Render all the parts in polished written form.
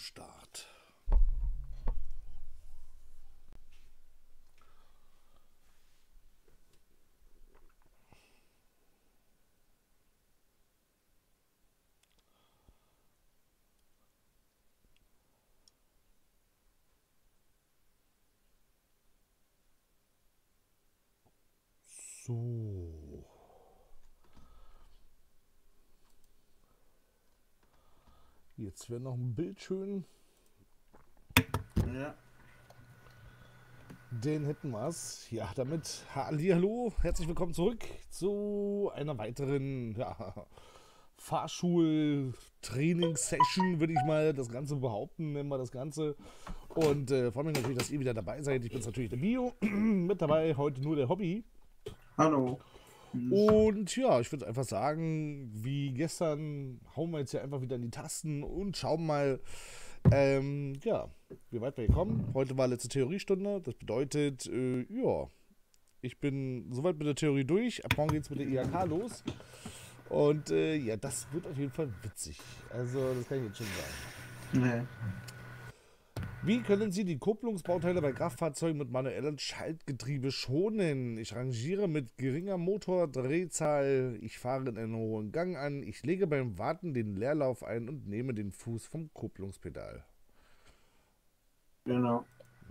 Start. So. Jetzt wäre noch ein Bild schön. Ja. Den hätten wir's. Ja, damit hallihallo, herzlich willkommen zurück zu einer weiteren Fahrschul-Training-Session, würde ich mal das Ganze behaupten, nennen wir das Ganze. Und freue mich natürlich, dass ihr wieder dabei seid. Ich bin's natürlich der Bio. Mit dabei heute nur der Hobby. Hallo. Und ja, ich würde einfach sagen, wie gestern, hauen wir jetzt hier einfach wieder in die Tasten und schauen mal, ja, wie weit wir hier kommen. Heute war letzte Theoriestunde. Das bedeutet, ja, ich bin soweit mit der Theorie durch. Ab morgen geht's mit der IHK los. Und ja, das wird auf jeden Fall witzig. Also, das kann ich jetzt schon sagen. Nee. Wie können Sie die Kupplungsbauteile bei Kraftfahrzeugen mit manuellem Schaltgetriebe schonen? Ich rangiere mit geringer Motordrehzahl, ich fahre in einen hohen Gang an, ich lege beim Warten den Leerlauf ein und nehme den Fuß vom Kupplungspedal. Genau.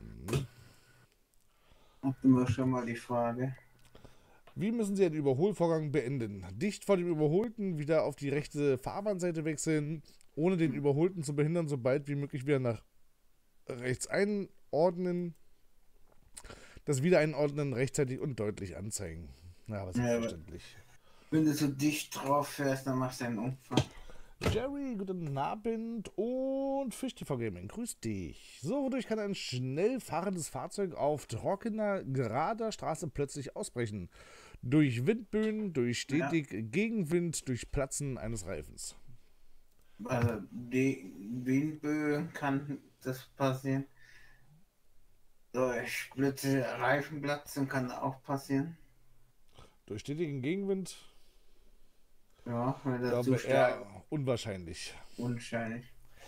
Hatten wir schon mal die Frage. Wie müssen Sie einen Überholvorgang beenden? Dicht vor dem Überholten wieder auf die rechte Fahrbahnseite wechseln, ohne den Überholten zu behindern, so bald wie möglich wieder nach rechts einordnen, das Wiedereinordnen rechtzeitig und deutlich anzeigen. Ja, aber selbstverständlich. Wenn du so dicht drauf fährst, dann machst du einen Unfall. Jerry, guten Abend und FischTV Gaming, grüß dich. So, wodurch kann ein schnell fahrendes Fahrzeug auf trockener, gerader Straße plötzlich ausbrechen? Durch Windböen, durch stetig Gegenwind, durch Platzen eines Reifens. Also die Windböen kann das passieren. Durch Blitze, Reifenplatzen kann auch passieren. Durch stetigen Gegenwind? Ja, wenn das Glaube zu stark eher unwahrscheinlich. unwahrscheinlich.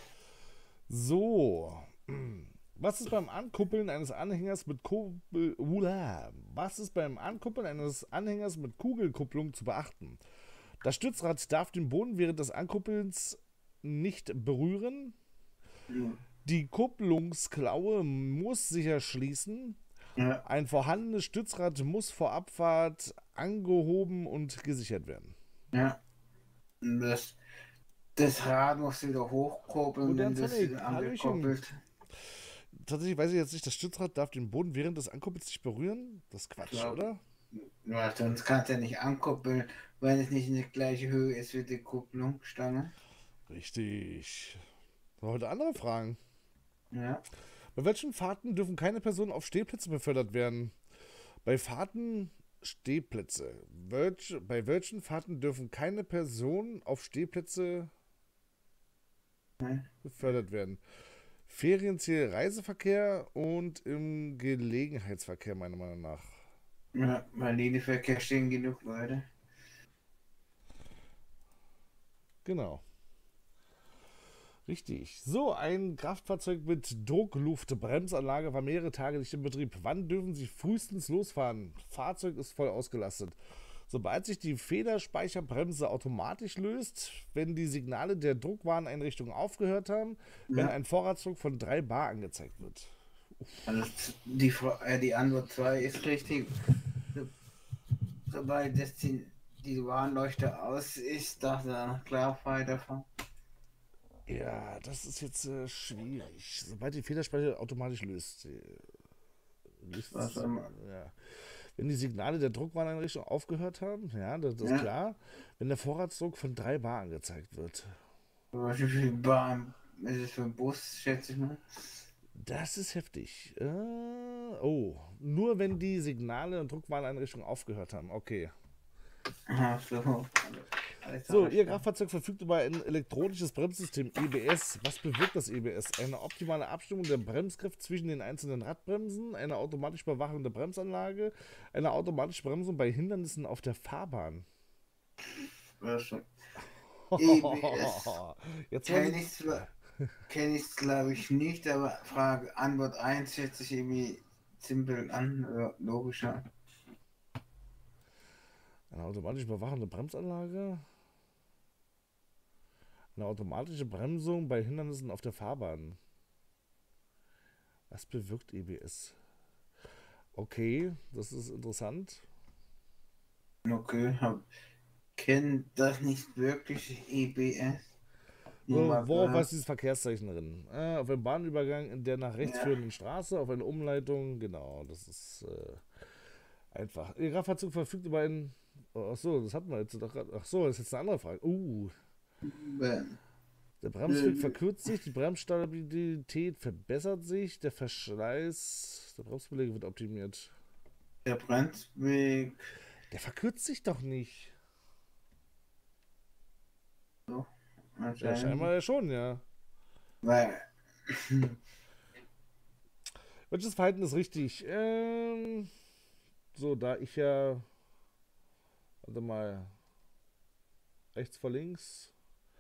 So. Was ist beim Ankuppeln eines Anhängers mit Was ist beim Ankuppeln eines Anhängers mit Kugelkupplung zu beachten? Das Stützrad darf den Boden während des Ankuppelns nicht berühren. Ja. Die Kupplungsklaue muss sicher schließen. Ja. Ein vorhandenes Stützrad muss vor Abfahrt angehoben und gesichert werden. Ja. Und das Rad musst du wieder hochkurbeln, Modern wenn das Sonic, wieder Hallöchen. angekoppelt. Tatsächlich weiß ich jetzt nicht, das Stützrad darf den Boden während des Ankuppels nicht berühren. Das ist Quatsch, Ja. oder? Ja, sonst kannst du ja nicht ankuppeln, weil es nicht in der gleichen Höhe ist wie die Kupplungsstange. Richtig. Heute andere Fragen. Ja. Bei welchen Fahrten dürfen keine Personen auf Stehplätze befördert werden? Bei Fahrten Stehplätze. Bei welchen Fahrten dürfen keine Personen auf Stehplätze Ne? befördert werden? Ferienziel Reiseverkehr und im Gelegenheitsverkehr, meiner Meinung nach. Ja, bei Linienverkehr stehen genug Leute. Genau. Richtig. So, ein Kraftfahrzeug mit Druckluftbremsanlage war mehrere Tage nicht in Betrieb. Wann dürfen Sie frühestens losfahren? Fahrzeug ist voll ausgelastet. Sobald sich die Federspeicherbremse automatisch löst, wenn die Signale der Druckwarneinrichtung aufgehört haben, wenn Ja. ein Vorratsdruck von 3 bar angezeigt wird. Also die Antwort 2 ist richtig. Sobald das die Warnleuchte aus ist, darf er dann klar weiterfahren. Ja, das ist jetzt schwierig. Sobald die Federspeicher automatisch löst Was sie, immer. ja. Wenn die Signale der Druckwarneinrichtung aufgehört haben, ja, das ist klar. Wenn der Vorratsdruck von 3 bar angezeigt wird. Wie viel Bahn ist es für ein Bus, schätze ich mal? Das ist heftig. Oh, nur wenn die Signale und Druckwarneinrichtungen aufgehört haben. Okay. Ach so. So, Ihr Kraftfahrzeug verfügt über ein elektronisches Bremssystem EBS. Was bewirkt das EBS? Eine optimale Abstimmung der Bremsgriff zwischen den einzelnen Radbremsen, eine automatisch überwachende Bremsanlage, eine automatische Bremsung bei Hindernissen auf der Fahrbahn. EBS Jetzt kenne wollen ich zwar, kenne ich glaube ich nicht, aber Frage, Antwort eins hört sich irgendwie simpel an, oder logischer. Eine automatisch überwachende Bremsanlage. Eine automatische Bremsung bei Hindernissen auf der Fahrbahn. Was bewirkt EBS? Okay, das ist interessant. Okay, kenne das nicht wirklich, EBS. Nur So, mal worauf gehört. weist dieses Verkehrszeichen drin? Auf einen Bahnübergang in der nach rechts Ja, führenden Straße, auf eine Umleitung. Genau, das ist einfach. Ihr Kraftfahrzeug verfügt über einen. Oh, ach so, das hatten wir jetzt doch gerade. Ach so, das ist jetzt eine andere Frage. wenn, Der Bremsweg verkürzt sich, die Bremsstabilität verbessert sich, der Verschleiß der Bremsbeläge wird optimiert. der Bremsweg, Der verkürzt sich doch nicht. so, Ja, anscheinend, scheinbar ja schon, ja. weil, Welches Verhalten ist richtig? So, da ich ja. Warte mal. Rechts vor links.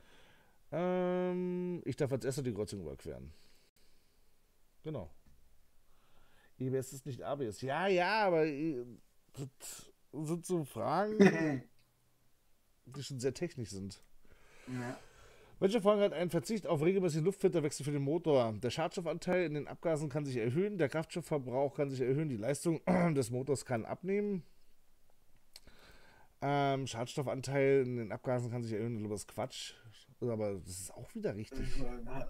Ich darf als erster die Kreuzung überqueren. Genau. EBS ist nicht ABS. Ja, ja, aber das sind so Fragen, die schon sehr technisch sind. ja, Welche Folge hat einen Verzicht auf regelmäßigen Luftfilterwechsel für den Motor? Der Schadstoffanteil in den Abgasen kann sich erhöhen, der Kraftstoffverbrauch kann sich erhöhen, die Leistung des Motors kann abnehmen. Schadstoffanteil in den Abgasen kann sich erhöhen, ich glaube, das ist Quatsch. Aber das ist auch wieder richtig.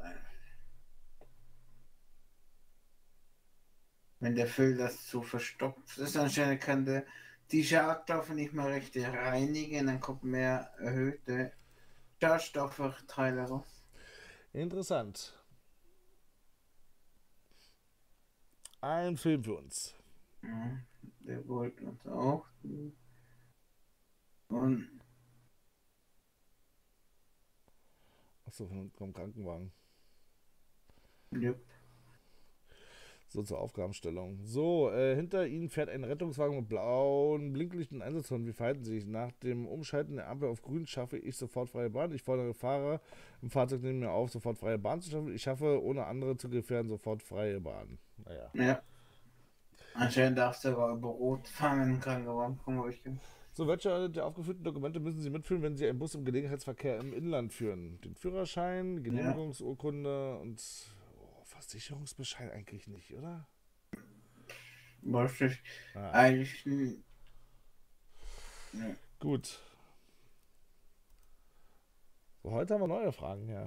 wenn der Filter zu verstopft ist, anscheinend kann der die Schadstoffe nicht mehr richtig reinigen, dann kommt mehr erhöhte Schadstoffverteile raus. Interessant. Ein Film für uns. Ja, der wollte uns auch. Und Achso, vom Krankenwagen. ja, So zur Aufgabenstellung. So, hinter Ihnen fährt ein Rettungswagen mit blauen Blinklichten und Einsatzzonen. Wie verhalten Sie sich? Nach dem Umschalten der Ampel auf grün schaffe ich sofort freie Bahn. Ich fordere Fahrer im Fahrzeug neben mir auf, sofort freie Bahn zu schaffen. Ich schaffe, ohne andere zu gefährden, sofort freie Bahn. Naja. ja. Anscheinend darfst du aber über Rot fahren, Krankenwagen kommen, habe ich gehört. So, welche der aufgeführten Dokumente müssen Sie mitführen, wenn Sie einen Bus im Gelegenheitsverkehr im Inland führen? Den Führerschein, Ja, Genehmigungsurkunde und Versicherungsbescheid eigentlich nicht, oder? wahrscheinlich Ah, eigentlich. Ja. gut. So, heute haben wir neue Fragen, ja.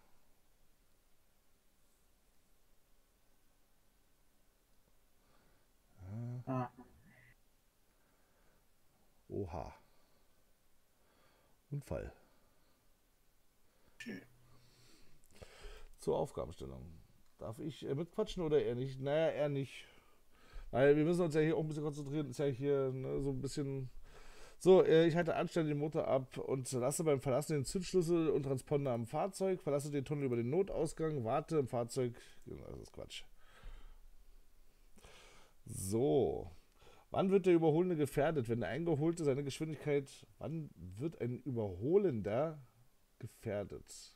Ah, Oha. Unfall. schön. Zur Aufgabenstellung. Darf ich mitquatschen oder eher nicht? Naja, eher nicht. Weil wir müssen uns ja hier auch ein bisschen konzentrieren. Ist ja hier ne, so ein bisschen. So, ich halte anständig den Motor ab und lasse beim Verlassen den Zündschlüssel und Transponder am Fahrzeug, verlasse den Tunnel über den Notausgang, warte im Fahrzeug. Genau, das ist Quatsch. So. Wann wird der Überholende gefährdet? Wenn der Eingeholte seine Geschwindigkeit. Wann wird ein Überholender gefährdet?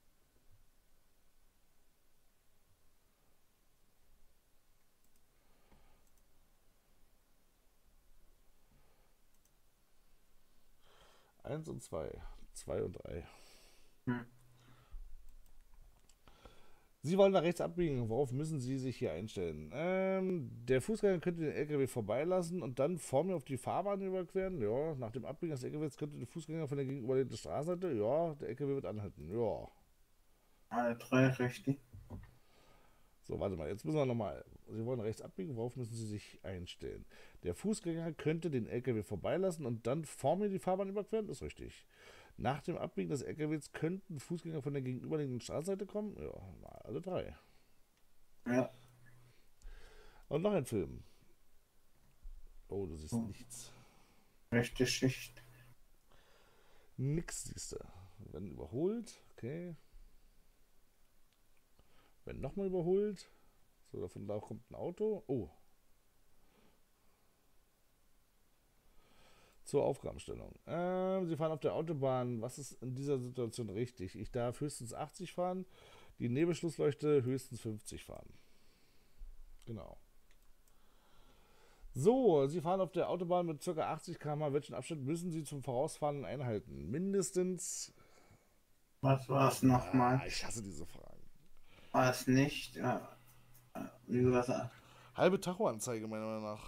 Eins und zwei. Zwei und drei. Hm. Sie wollen nach rechts abbiegen. Worauf müssen Sie sich hier einstellen? Der Fußgänger könnte den LKW vorbeilassen und dann vor mir auf die Fahrbahn überqueren. Ja, nach dem Abbiegen des LKWs könnte der Fußgänger von der gegenüberliegenden Straßenseite. Ja, der LKW wird anhalten. Ja. Alle drei richtig. So, warte mal, jetzt müssen wir nochmal. Sie wollen rechts abbiegen. Worauf müssen Sie sich einstellen? Der Fußgänger könnte den LKW vorbeilassen und dann vor mir die Fahrbahn überqueren. Ist richtig. Nach dem Abbiegen des LKWs könnten Fußgänger von der gegenüberliegenden Straßenseite kommen. Ja, mal alle drei. Ja. Und noch ein Film. Oh, du siehst Oh, nichts. rechte Schicht. Nix siehst du. Wenn überholt, okay. Wenn nochmal überholt. So, davon da kommt ein Auto. Oh. Zur Aufgabenstellung. Sie fahren auf der Autobahn. Was ist in dieser Situation richtig? Ich darf höchstens 80 fahren. Die Nebelschlussleuchte höchstens 50 fahren. Genau. So, Sie fahren auf der Autobahn mit ca. 80 km/h. Welchen Abstand müssen Sie zum Vorausfahren einhalten? Mindestens. Was war es nochmal? Ich hasse diese Fragen. War es nicht? Wie was, Halbe Tachoanzeige, meiner Meinung nach.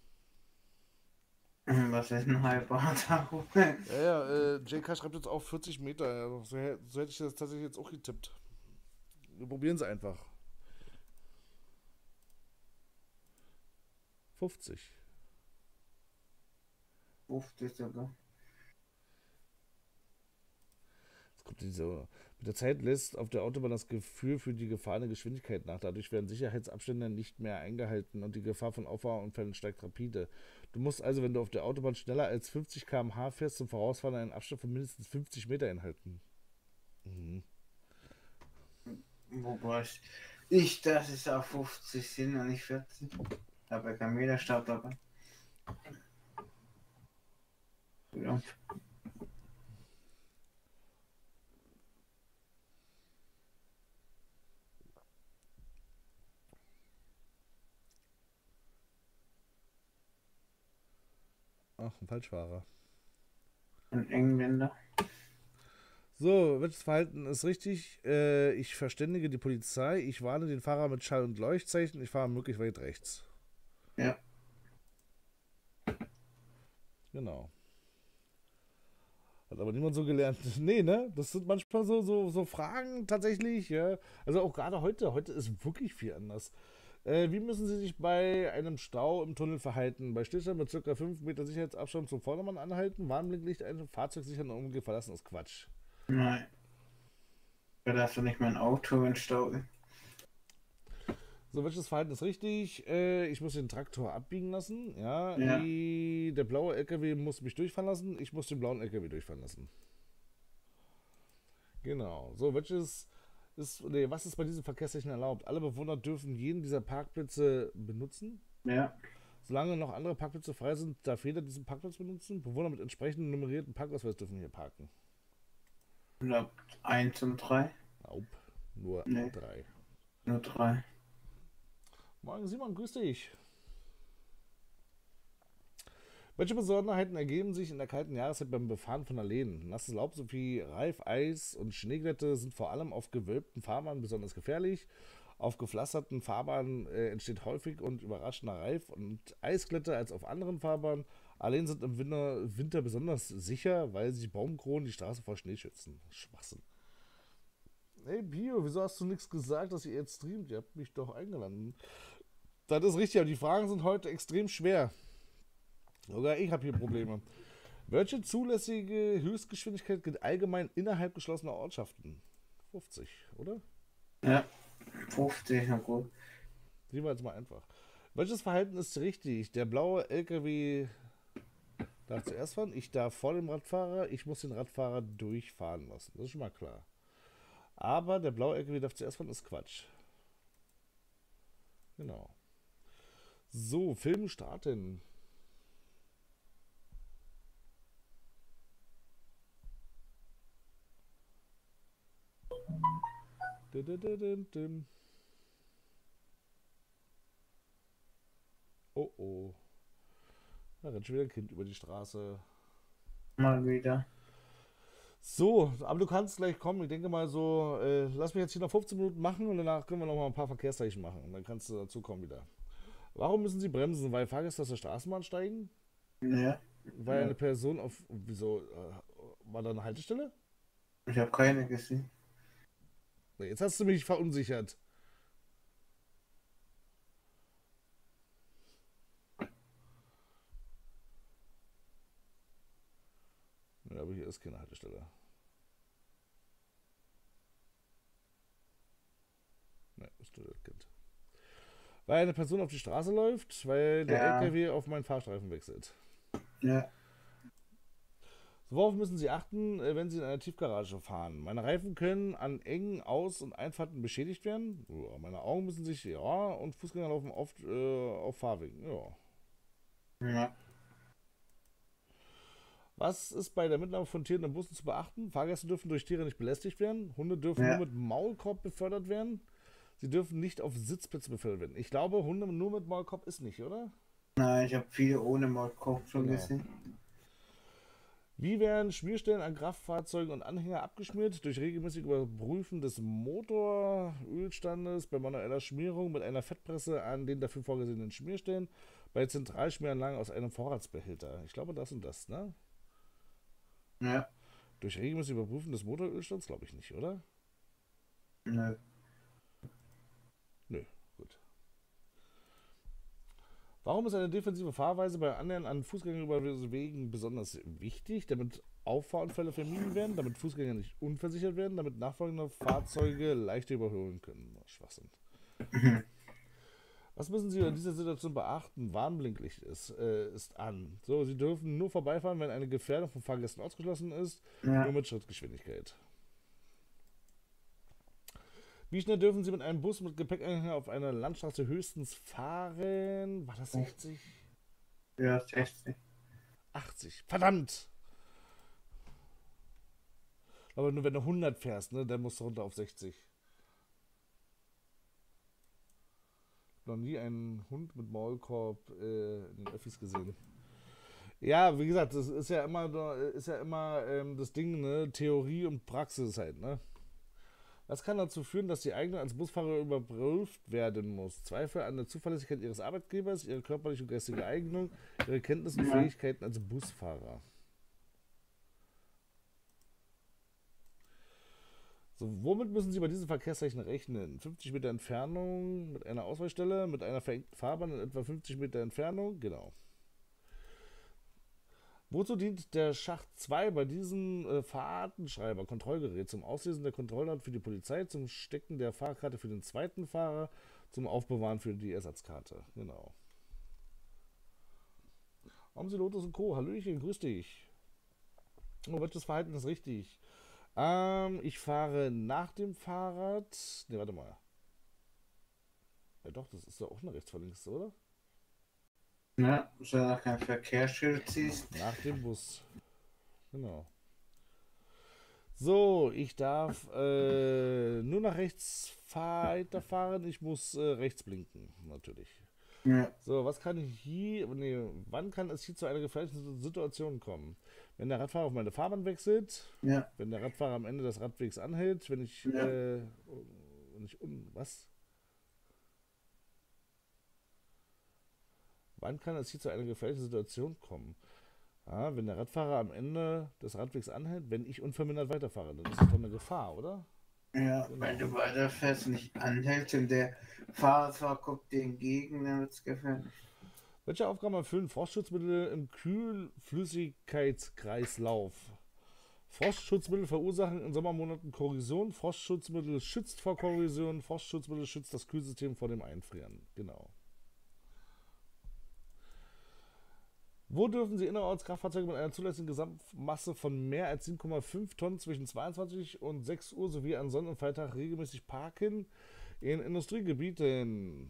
was ist ein halber Tacho? JK schreibt jetzt auch 40 Meter. Ja, so hätte ich das tatsächlich jetzt auch getippt. Wir probieren es einfach. 50. 50 sogar. Es kommt diese, mit der Zeit lässt auf der Autobahn das Gefühl für die gefahrene Geschwindigkeit nach. Dadurch werden Sicherheitsabstände nicht mehr eingehalten und die Gefahr von Auffahrunfällen steigt rapide. Du musst also, wenn du auf der Autobahn schneller als 50 km/h fährst, zum Vorausfahren einen Abstand von mindestens 50 Meter einhalten. Mhm. Wobei ich, dass es auf 50 sind und nicht 40. Aber kein Meterstab dabei. Ja. Ach, ein Falschfahrer. Ein Engländer. So, welches Verhalten ist richtig? Ich verständige die Polizei, ich warne den Fahrer mit Schall- und Leuchtzeichen, ich fahre möglichst weit rechts. Ja. Genau. Hat aber niemand so gelernt. Nee, ne? Das sind manchmal so Fragen tatsächlich, ja. Also auch gerade heute. Heute ist wirklich viel anders. Wie müssen Sie sich bei einem Stau im Tunnel verhalten? Bei Stillstand mit ca. 5 Meter Sicherheitsabstand zum Vordermann anhalten, Warnblinklicht ein, Fahrzeug sichern und umgehen verlassen ist Quatsch. Nein. Da darfst du nicht mein Auto in Stau. So, welches Verhalten ist richtig? Ich muss den Traktor abbiegen lassen. Ja, Ja. der blaue LKW muss mich durchfahren lassen. Ich muss den blauen LKW durchfahren lassen. Genau. So, was ist bei diesem Verkehrszeichen erlaubt? Alle Bewohner dürfen jeden dieser Parkplätze benutzen. Ja. Solange noch andere Parkplätze frei sind, darf jeder diesen Parkplatz benutzen. Bewohner mit entsprechendem nummerierten Parkausweis dürfen hier parken. Ich glaube 1 und 3. Nope, nur Nee, 3. nur 3. Morgen Simon, grüß dich. Welche Besonderheiten ergeben sich in der kalten Jahreszeit beim Befahren von Alleen? Nasses Laub sowie Reif, Eis und Schneeglätte sind vor allem auf gewölbten Fahrbahnen besonders gefährlich. Auf gepflasterten Fahrbahnen entsteht häufig und überraschender Reif- und Eisglätte als auf anderen Fahrbahnen. Alleen sind im Winter besonders sicher, weil sich Baumkronen die Straße vor Schnee schützen. Schwachsinn. Hey Bio, wieso hast du nichts gesagt, dass ihr jetzt streamt? Ihr habt mich doch eingeladen. Das ist richtig, aber die Fragen sind heute extrem schwer. Sogar ich habe hier Probleme. Welche zulässige Höchstgeschwindigkeit gilt allgemein innerhalb geschlossener Ortschaften? 50, oder? Ja. 50, na gut. Sehen wir jetzt mal einfach. Welches Verhalten ist richtig? Der blaue LKW darf zuerst fahren, ich darf vor dem Radfahrer, ich muss den Radfahrer durchfahren lassen. Das ist schon mal klar. Aber der blaue LKW darf zuerst fahren, ist Quatsch. Genau. So, Film starten. Oh oh. Da rennt schon wieder ein Kind über die Straße. Mal wieder. So, aber du kannst gleich kommen. Ich denke mal so, lass mich jetzt hier noch 15 Minuten machen und danach können wir noch mal ein paar Verkehrszeichen machen. Und dann kannst du dazu kommen wieder. Warum müssen sie bremsen? Weil Fahrgäste aus der Straßenbahn steigen? Ja. Weil eine Person auf. Wieso? War da eine Haltestelle? Ich habe keine gesehen. Nee, jetzt hast du mich verunsichert. Ja, aber hier ist keine Haltestelle. Ne, ist nur das Kind. Weil eine Person auf die Straße läuft, weil der Ja. LKW auf meinen Fahrstreifen wechselt. Ja. So, worauf müssen Sie achten, wenn Sie in einer Tiefgarage fahren? Meine Reifen können an engen Aus- und Einfahrten beschädigt werden. Ja, meine Augen müssen sich, ja, und Fußgänger laufen oft auf Fahrwegen. Ja. Ja. Was ist bei der Mitnahme von Tieren in Bussen zu beachten? Fahrgäste dürfen durch Tiere nicht belästigt werden. Hunde dürfen nur Ja, mit Maulkorb befördert werden. Sie dürfen nicht auf Sitzplätze befördert werden. Ich glaube, Hunde nur mit Maulkorb ist nicht, oder? nein, ich habe viele ohne Maulkorb schon Genau. gesehen. Wie werden Schmierstellen an Kraftfahrzeugen und Anhänger abgeschmiert? Durch regelmäßig Überprüfen des Motorölstandes, bei manueller Schmierung mit einer Fettpresse an den dafür vorgesehenen Schmierstellen, bei Zentralschmieranlagen aus einem Vorratsbehälter. Ich glaube, das und das, ne? Ja, Durch regelmäßig Überprüfen des Motorölstands glaube ich nicht, oder? nö. Nö, gut. Warum ist eine defensive Fahrweise bei Annähern an Fußgängerüberwegen besonders wichtig? Damit Auffahrunfälle vermieden werden, damit Fußgänger nicht unversichert werden, damit nachfolgende Fahrzeuge leichter überholen können. Schwachsinn. Was müssen Sie in dieser Situation beachten? Warnblinklicht ist an. So, Sie dürfen nur vorbeifahren, wenn eine Gefährdung von Fahrgästen ausgeschlossen ist, nur Ja, mit Schrittgeschwindigkeit. Wie schnell dürfen Sie mit einem Bus mit Gepäckanhänger auf einer Landstraße höchstens fahren? War das 60? ja, 60. 80. Verdammt! Aber nur wenn du 100 fährst, ne, dann musst du runter auf 60. Noch nie einen Hund mit Maulkorb in den Öffis gesehen. Ja, wie gesagt, das ist ja immer das Ding, ne? Theorie und Praxis halt, ne? Das kann dazu führen, dass die Eignung als Busfahrer überprüft werden muss. Zweifel an der Zuverlässigkeit ihres Arbeitgebers, ihre körperliche und geistige Eignung, ihre Kenntnisse und Ja, Fähigkeiten als Busfahrer. So, womit müssen Sie bei diesen Verkehrszeichen rechnen? 50 Meter Entfernung mit einer Ausweichstelle, mit einer verengten Fahrbahn in etwa 50 Meter Entfernung? Genau. Wozu dient der Schacht 2 bei diesem Fahrtenschreiber, Kontrollgerät? Zum Auslesen der Kontrolldaten für die Polizei, zum Stecken der Fahrkarte für den zweiten Fahrer, zum Aufbewahren für die Ersatzkarte. Genau. Haben Sie Lotus und Co. Hallöchen, grüß dich. Oh, welches Verhalten ist richtig? Ich fahre nach dem Fahrrad. Ne, warte mal. Ja doch, das ist ja auch eine rechts vor links, oder? ja, solange du kein Verkehrsschild siehst. Nach dem Bus. Genau. So, ich darf nur nach rechts weiterfahren. Ich muss rechts blinken, natürlich. Ja, So, was kann ich hier. Nee, wann kann es hier zu einer gefährlichen Situation kommen? Wenn der Radfahrer auf meine Fahrbahn wechselt, ja, wenn der Radfahrer am Ende des Radwegs anhält, ja. Was? Wann kann es hier zu einer gefährlichen Situation kommen? Ah, wenn der Radfahrer am Ende des Radwegs anhält, wenn ich unvermindert weiterfahre, dann ist das doch eine Gefahr, oder? Ja, wenn Genau. du weiterfährst und nicht anhältst und der Fahrradfahrer guckt dir entgegen, dann wird es gefährlich. Welche Aufgaben erfüllen Frostschutzmittel im Kühlflüssigkeitskreislauf? Frostschutzmittel verursachen in Sommermonaten Korrosion. Frostschutzmittel schützt vor Korrosion. Frostschutzmittel schützt das Kühlsystem vor dem Einfrieren. Genau. Wo dürfen Sie innerorts Kraftfahrzeuge mit einer zulässigen Gesamtmasse von mehr als 7,5 Tonnen zwischen 22 und 6 Uhr sowie an Sonn- und Feiertag regelmäßig parken? In Industriegebieten.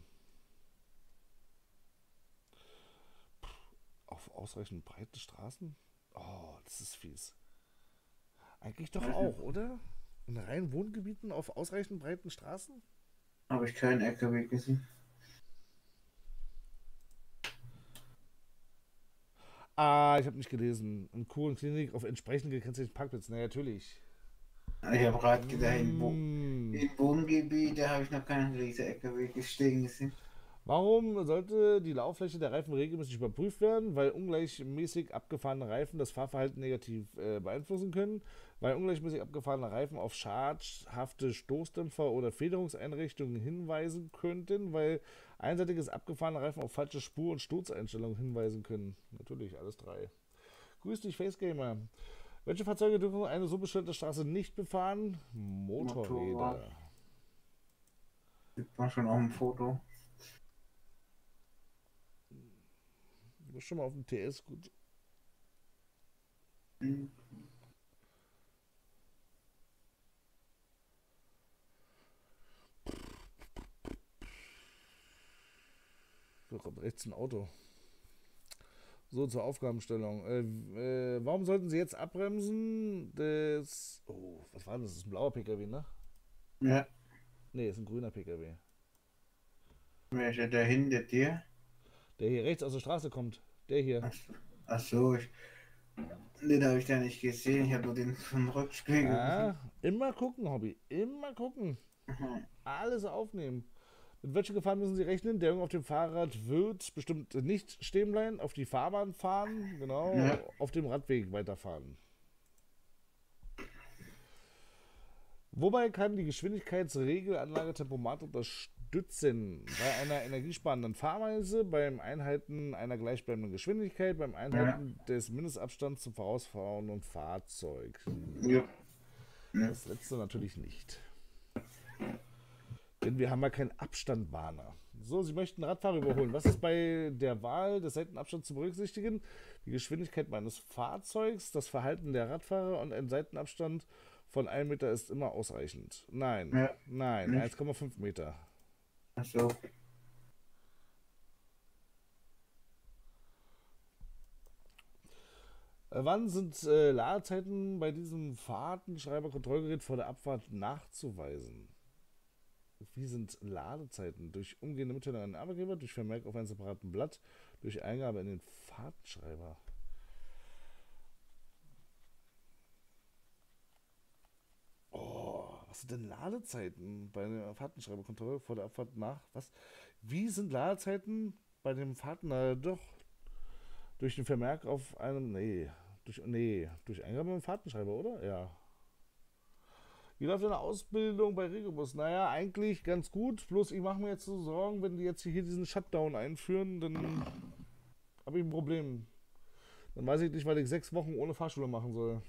Auf ausreichend breiten Straßen? Oh, das ist fies. Eigentlich doch auch, oder? In reinen Wohngebieten auf ausreichend breiten Straßen? Habe ich keinen LKW gesehen. Ah, ich habe nicht gelesen. In Kur und Klinik auf entsprechend gekennzeichneten Parkplätzen. Na, natürlich. Ich habe gerade gedacht, Hm. in Wohngebiet, da habe ich noch keinen riesen LKW stehen gesehen. Warum sollte die Lauffläche der Reifen regelmäßig überprüft werden? Weil ungleichmäßig abgefahrene Reifen das Fahrverhalten negativ beeinflussen können, weil ungleichmäßig abgefahrene Reifen auf schadhafte Stoßdämpfer oder Federungseinrichtungen hinweisen könnten, weil einseitiges abgefahrene Reifen auf falsche Spur- und Sturzeinstellungen hinweisen können. Natürlich, alles drei. Grüß dich, Facegamer. Welche Fahrzeuge dürfen eine so bestellte Straße nicht befahren? Motorrad. Motorräder. Sieht man schon auf dem Foto. Du bist schon mal auf dem TS gut. Hm. Da kommt rechts ein Auto. So zur Aufgabenstellung. Warum sollten Sie jetzt abbremsen? Oh, was war das? Das ist ein blauer PKW, ne? Ja. Ne, ist ein grüner PKW. Welcher der hinter dir? Der hier rechts aus der Straße kommt. Der hier. Ach so, den habe ich ja nicht gesehen. Ich habe nur den vom Rückspiegel Ah, gesehen. immer gucken, Hobby. Immer gucken. Mhm. Alles aufnehmen. Mit welcher Gefahr müssen Sie rechnen? Der Junge auf dem Fahrrad wird bestimmt nicht stehen bleiben, auf die Fahrbahn fahren, Ja, genau, auf dem Radweg weiterfahren. Wobei kann die Geschwindigkeitsregelanlage Tempomat unterstützen? Bei einer energiesparenden Fahrweise, beim Einhalten einer gleichbleibenden Geschwindigkeit, beim ja, Einhalten des Mindestabstands zum vorausfahrenden Fahrzeug. ja, ja. Das letzte natürlich nicht. Denn wir haben ja keinen Abstandwarner. So, Sie möchten Radfahrer überholen. Was ist bei der Wahl des Seitenabstands zu berücksichtigen? Die Geschwindigkeit meines Fahrzeugs, das Verhalten der Radfahrer und ein Seitenabstand von 1 Meter ist immer ausreichend. Nein, Ja, nein, nicht. 1,5 Meter. Ach so. Wann sind Ladezeiten bei diesem Fahrtenschreiber-Kontrollgerät vor der Abfahrt nachzuweisen? Wie sind Ladezeiten? Durch umgehende Mitteilung an den Arbeitgeber, durch Vermerk auf einem separaten Blatt, durch Eingabe in den Fahrtenschreiber. Oh, was sind denn Ladezeiten bei der Fahrtenschreiberkontrolle vor der Abfahrt nach? Was? Wie sind Ladezeiten bei dem Fahrten? Na, doch. Durch den Vermerk auf einem. Durch Eingabe im Fahrtenschreiber, oder? Ja. Wie läuft deine Ausbildung bei Regobus? Naja, eigentlich ganz gut. Bloß ich mache mir jetzt so Sorgen, wenn die jetzt hier diesen Shutdown einführen, dann habe ich ein Problem. Dann weiß ich nicht, weil ich 6 Wochen ohne Fahrschule machen soll.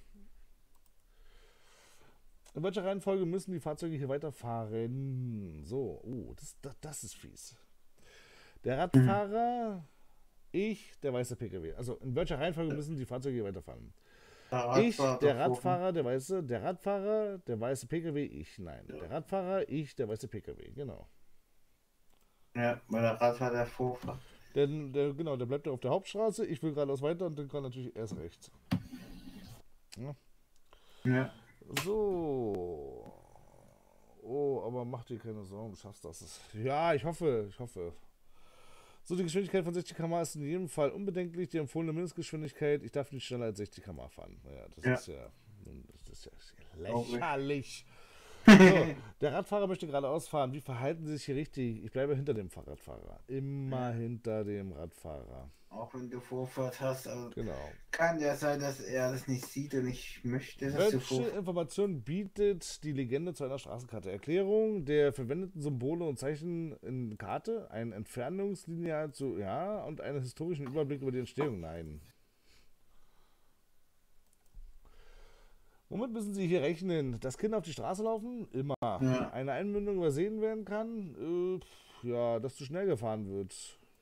In welcher Reihenfolge müssen die Fahrzeuge hier weiterfahren? So, das ist fies. Der Mhm. Radfahrer, ich, der weiße PKW. Also in welcher Reihenfolge müssen die Fahrzeuge hier weiterfahren? Der Ich, Radfahrer der vorne. Radfahrer, der Radfahrer, der weiße PKW, ich, nein. Der Radfahrer, ich, der weiße PKW, genau. Ja, weil der Radfahrer der Vorfahrt. Genau, der bleibt ja auf der Hauptstraße, ich will geradeaus weiter und dann kann natürlich erst rechts. Ja. Ja, So. Oh, aber mach dir keine Sorgen, du schaffst das. Ja, ich hoffe, ich hoffe. So, die Geschwindigkeit von 60 km/h ist in jedem Fall unbedenklich. Die empfohlene Mindestgeschwindigkeit, ich darf nicht schneller als 60 km/h fahren. Naja, ja, das ist ja glaube ich. lächerlich. So, der Radfahrer möchte geradeaus fahren. Wie verhalten Sie sich hier richtig? Ich bleibe hinter dem Fahrradfahrer. Immer Ja, hinter dem Radfahrer. auch wenn du Vorfahrt hast, also Genau. kann ja sein, dass er das nicht sieht und nicht möchte, dass du Welche Vorfahrt. Information bietet die Legende zu einer Straßenkarte? Erklärung der verwendeten Symbole und Zeichen in Karte, ein Entfernungslineal zu, ja, und einen historischen Überblick über die Entstehung? Nein. Womit müssen Sie hier rechnen? Dass Kinder auf die Straße laufen? Immer. Ja, Eine Einmündung übersehen werden kann? Ja, dass zu schnell gefahren wird.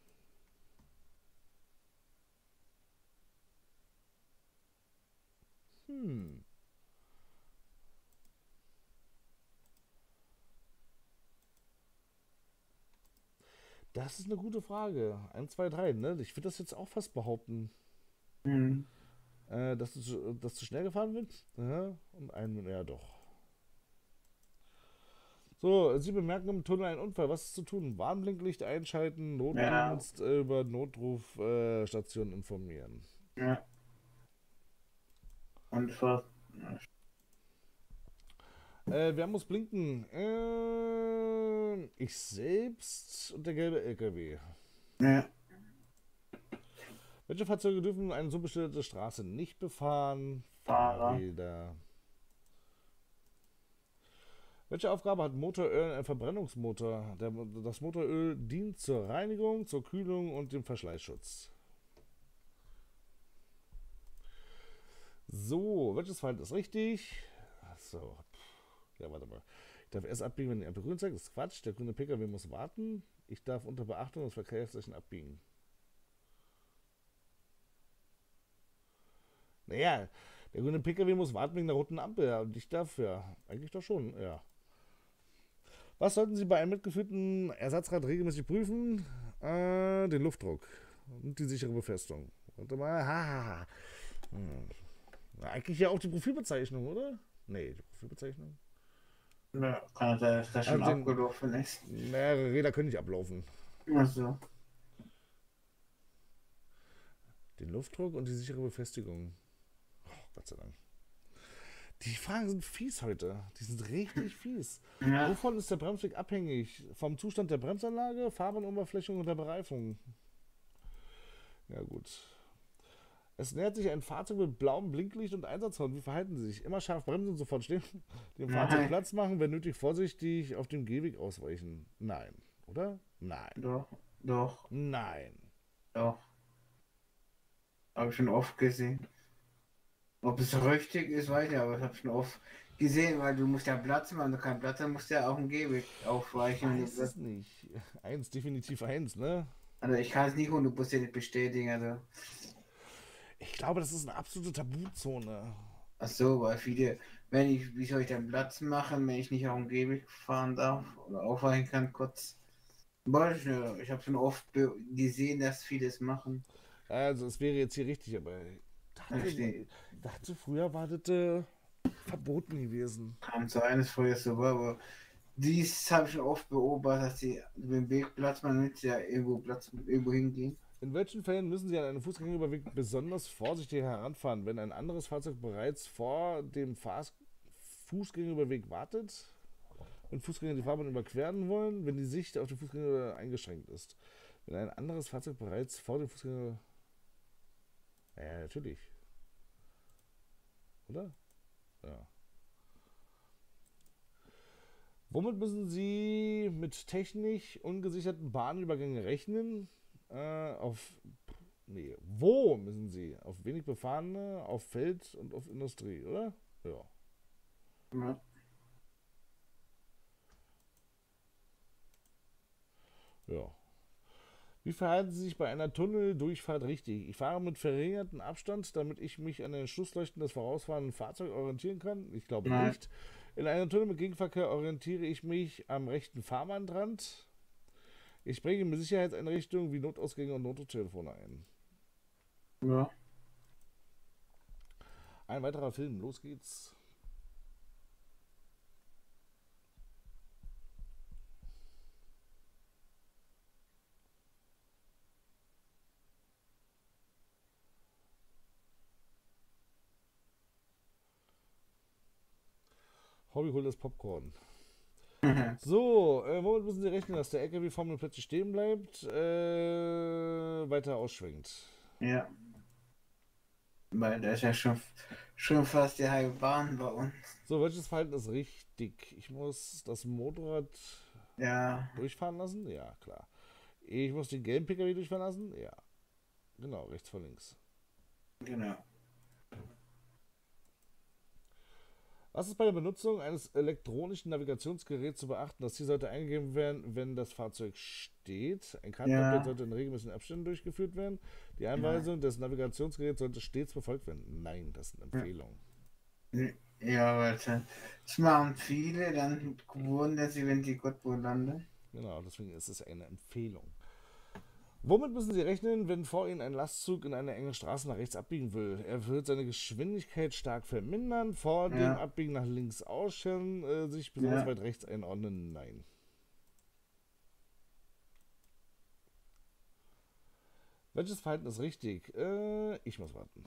Hm. Das ist eine gute Frage. 1, 2, 3, ne? Ich würde das jetzt auch fast behaupten. mhm. Dass zu schnell gefahren wird? Ja, und ein, ja doch. So, Sie bemerken im Tunnel einen Unfall. Was ist zu tun? Warnblinklicht einschalten, Ja, Notdienst über Notrufstation informieren. ja. Und vor. Wer muss blinken? Ich selbst und der gelbe LKW. Ja, Welche Fahrzeuge dürfen eine so bestellte Straße nicht befahren? Fahrer. Fahrräder. Welche Aufgabe hat Motoröl in einem Verbrennungsmotor? Das Motoröl dient zur Reinigung, zur Kühlung und dem Verschleißschutz. So, welches Verhalten ist richtig? So, ja, warte mal. Ich darf erst abbiegen, wenn die Ampel grün zeigt. Das ist Quatsch. Der grüne PKW muss warten. Ich darf unter Beachtung des Verkehrszeichen abbiegen. Naja, der grüne PKW muss warten wegen der roten Ampel. Ja, und ich darf ja. Eigentlich doch schon, ja. Was sollten Sie bei einem mitgeführten Ersatzrad regelmäßig prüfen? Den Luftdruck und die sichere Befestigung. Warte mal. Ha. Hm. Na, eigentlich ja auch die Profilbezeichnung, oder? Nee, die Profilbezeichnung. Ja, kann sein, dass das Also schon den. abgelaufen ist. Mehrere Räder können nicht ablaufen. Also, Den Luftdruck und die sichere Befestigung. Oh, Gott sei Dank. Die Fragen sind fies heute. Die sind richtig fies. ja, Wovon ist der Bremsweg abhängig? Vom Zustand der Bremsanlage, Fahrbahnoberfläche und der Bereifung? Ja, gut. Es nähert sich ein Fahrzeug mit blauem Blinklicht und Einsatzhorn. Wie verhalten Sie sich? Immer scharf bremsen und sofort stehen. Dem Fahrzeug nein, Platz machen, wenn nötig vorsichtig auf dem Gehweg ausweichen. Nein. Oder? Nein. doch, doch, Nein. doch. Habe ich schon oft gesehen. Ob es richtig ist, weiß ich, aber ich habe schon oft gesehen, weil du musst ja Platz machen, wenn du keinen Platz hast, musst du ja auf dem Gehweg Ich aufweichen. weiß es nicht. Eins, definitiv eins, ne? Also ich kann es nicht hundertprozentig bestätigen. Also, Ich glaube, das ist eine absolute Tabuzone. ach so, weil viele, wenn ich, wie soll ich dann Platz machen, wenn ich nicht auf dem Gehweg fahren darf oder aufweichen kann, kurz. Weiß ich nicht. Ich habe schon oft gesehen, dass viele es machen. Also, es wäre jetzt hier richtig, aber ich Richtig. dachte früher war das verboten gewesen. Kann sein, dass früher so war, aber dies habe ich schon oft beobachtet, dass sie den Weg Platz man mit ja irgendwo Platz irgendwo hingehen. In welchen Fällen müssen Sie an einem Fußgängerüberweg besonders vorsichtig heranfahren, wenn ein anderes Fahrzeug bereits vor dem Fußgängerüberweg wartet? Wenn Fußgänger die Fahrbahn überqueren wollen, wenn die Sicht auf den Fußgänger eingeschränkt ist? Wenn ein anderes Fahrzeug bereits vor dem Fußgänger... Ja, natürlich. Oder? Ja. Womit müssen Sie mit technisch ungesicherten Bahnübergängen rechnen? Auf. Nee, wo müssen Sie? Auf wenig befahrene, auf Feld und auf Industrie, oder? Ja. Ja. Ja. Wie verhalten Sie sich bei einer Tunneldurchfahrt richtig? Ich fahre mit verringertem Abstand, damit ich mich an den Schlussleuchten des vorausfahrenden Fahrzeugs orientieren kann? Ich glaube Nein, nicht. In einem Tunnel mit Gegenverkehr orientiere ich mich am rechten Fahrbahnrand. Ich bringe mir Sicherheitseinrichtungen wie Notausgänge und Nottelefone ein. ja. Ein weiterer Film, los geht's. Hobby holt das Popcorn. So, womit müssen Sie rechnen, dass der LKW vor mir plötzlich stehen bleibt, weiter ausschwenkt? Ja. Weil da ist ja schon fast die halbe Bahn bei uns. So, welches Verhalten ist richtig? Ich muss das Motorrad Ja, durchfahren lassen? Ja, klar. Ich muss den gelben PKW durchfahren lassen? Ja. Genau, rechts vor links. genau. Was ist bei der Benutzung eines elektronischen Navigationsgeräts zu beachten? Das Ziel sollte eingegeben werden, wenn das Fahrzeug steht. Ein Kartenupdate Ja, sollte in regelmäßigen Abständen durchgeführt werden. Die ja. Anweisung des Navigationsgeräts sollte stets befolgt werden. Nein, das ist eine Empfehlung. Ja, warte. Das machen viele, dann wundern sie, wenn die Gott wo landen. Genau, deswegen ist es eine Empfehlung. Womit müssen Sie rechnen, wenn vor Ihnen ein Lastzug in eine enge Straße nach rechts abbiegen will? Er wird seine Geschwindigkeit stark vermindern, vor dem Ja, Abbiegen nach links ausscheren, sich besonders ja. weit rechts einordnen? Nein. Welches Verhalten ist richtig? Ich muss warten.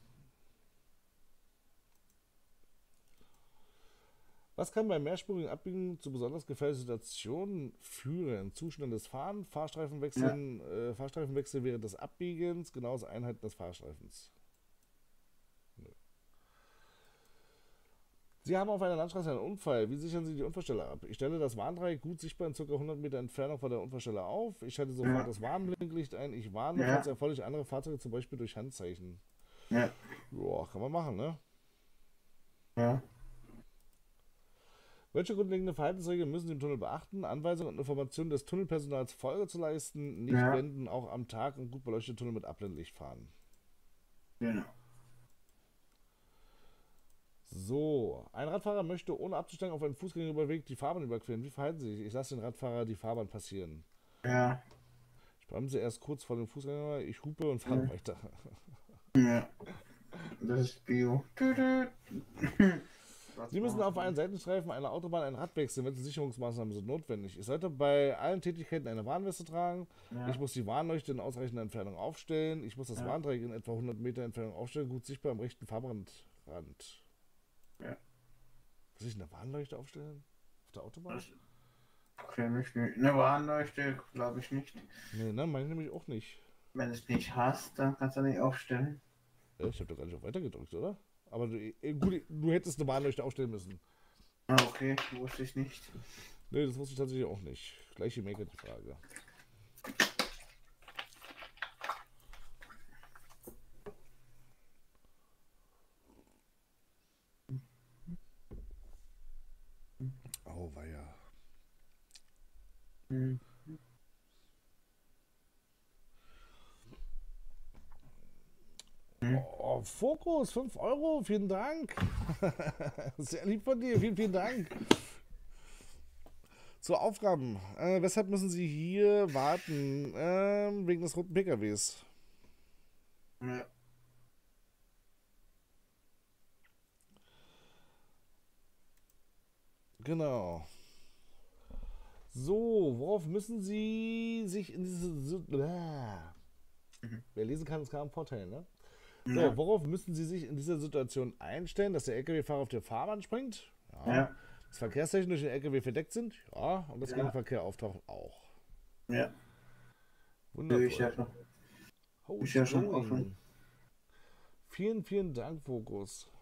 Was kann beim mehrspurigen Abbiegen zu besonders gefährlichen Situationen führen? Zuschnelles Fahren, Ja, Fahrstreifenwechsel während des Abbiegens, genauso Einheiten des Fahrstreifens. Nö. Sie haben auf einer Landstraße einen Unfall. Wie sichern Sie die Unfallstelle ab? Ich stelle das Warndreieck gut sichtbar in ca. 100 Meter Entfernung von der Unfallstelle auf. Ich schalte sofort ja, das Warnblinklicht ein. Ich warne, falls ja, erforderlich, andere Fahrzeuge, zum Beispiel durch Handzeichen. ja, Boah, kann man machen, ne? ja, Welche grundlegende Verhaltensregeln müssen Sie im Tunnel beachten? Anweisungen und Informationen des Tunnelpersonals Folge zu leisten, nicht ja, blenden, auch am Tag und gut beleuchtete Tunnel mit Abblendlicht fahren. genau. So, ein Radfahrer möchte ohne abzusteigen auf einen Fußgängerüberweg die Fahrbahn überqueren. Wie verhalten Sie sich? Ich lasse den Radfahrer die Fahrbahn passieren. Ja, Bremse erst kurz vor dem Fußgänger, ich hupe und fahre weiter. Ja. Das ist Bio. Sie müssen auf einen Seitenstreifen einer Autobahn ein Rad wechseln, wenn Sicherungsmaßnahmen sind notwendig. Ich sollte bei allen Tätigkeiten eine Warnweste tragen. Ja. Ich muss die Warnleuchte in ausreichender Entfernung aufstellen. Ich muss das Warndreieck in etwa 100 Meter Entfernung aufstellen, gut sichtbar am rechten Farbrand. Ja. Muss ich eine Warnleuchte aufstellen? Auf der Autobahn? Kenn ich nicht. Eine Warnleuchte glaube ich nicht. Nee, ne, meine nämlich auch nicht. Wenn du es nicht hast, dann kannst du nicht aufstellen. Ich habe doch gar nicht auf Weiter gedrückt, oder? Aber gut, du hättest eine Warnleuchte aufstellen müssen. Ah, okay, wusste ich nicht. Nee, das wusste ich tatsächlich auch nicht. Gleiche Maker die Frage. Oh, weia. Oh, Fokus, 5 Euro, vielen Dank. Sehr lieb von dir, vielen, vielen Dank. Zu Aufgaben. Weshalb müssen Sie hier warten? Wegen des roten PKWs. Ja. Genau. So, worauf müssen Sie sich in diese... Wer lesen kann, ist gar ein Vorteil, ne? So, Ja. worauf müssen Sie sich in dieser Situation einstellen, dass der LKW-Fahrer auf der Fahrbahn springt? Ja. Das Verkehrszeichen durch den LKW verdeckt sind? Ja. Und das Ja. Gegenverkehr auftaucht auch. Ja. Wundervoll. Ich ja schon. Oh, Ist ja schon going. offen. Vielen, vielen Dank, Fokus.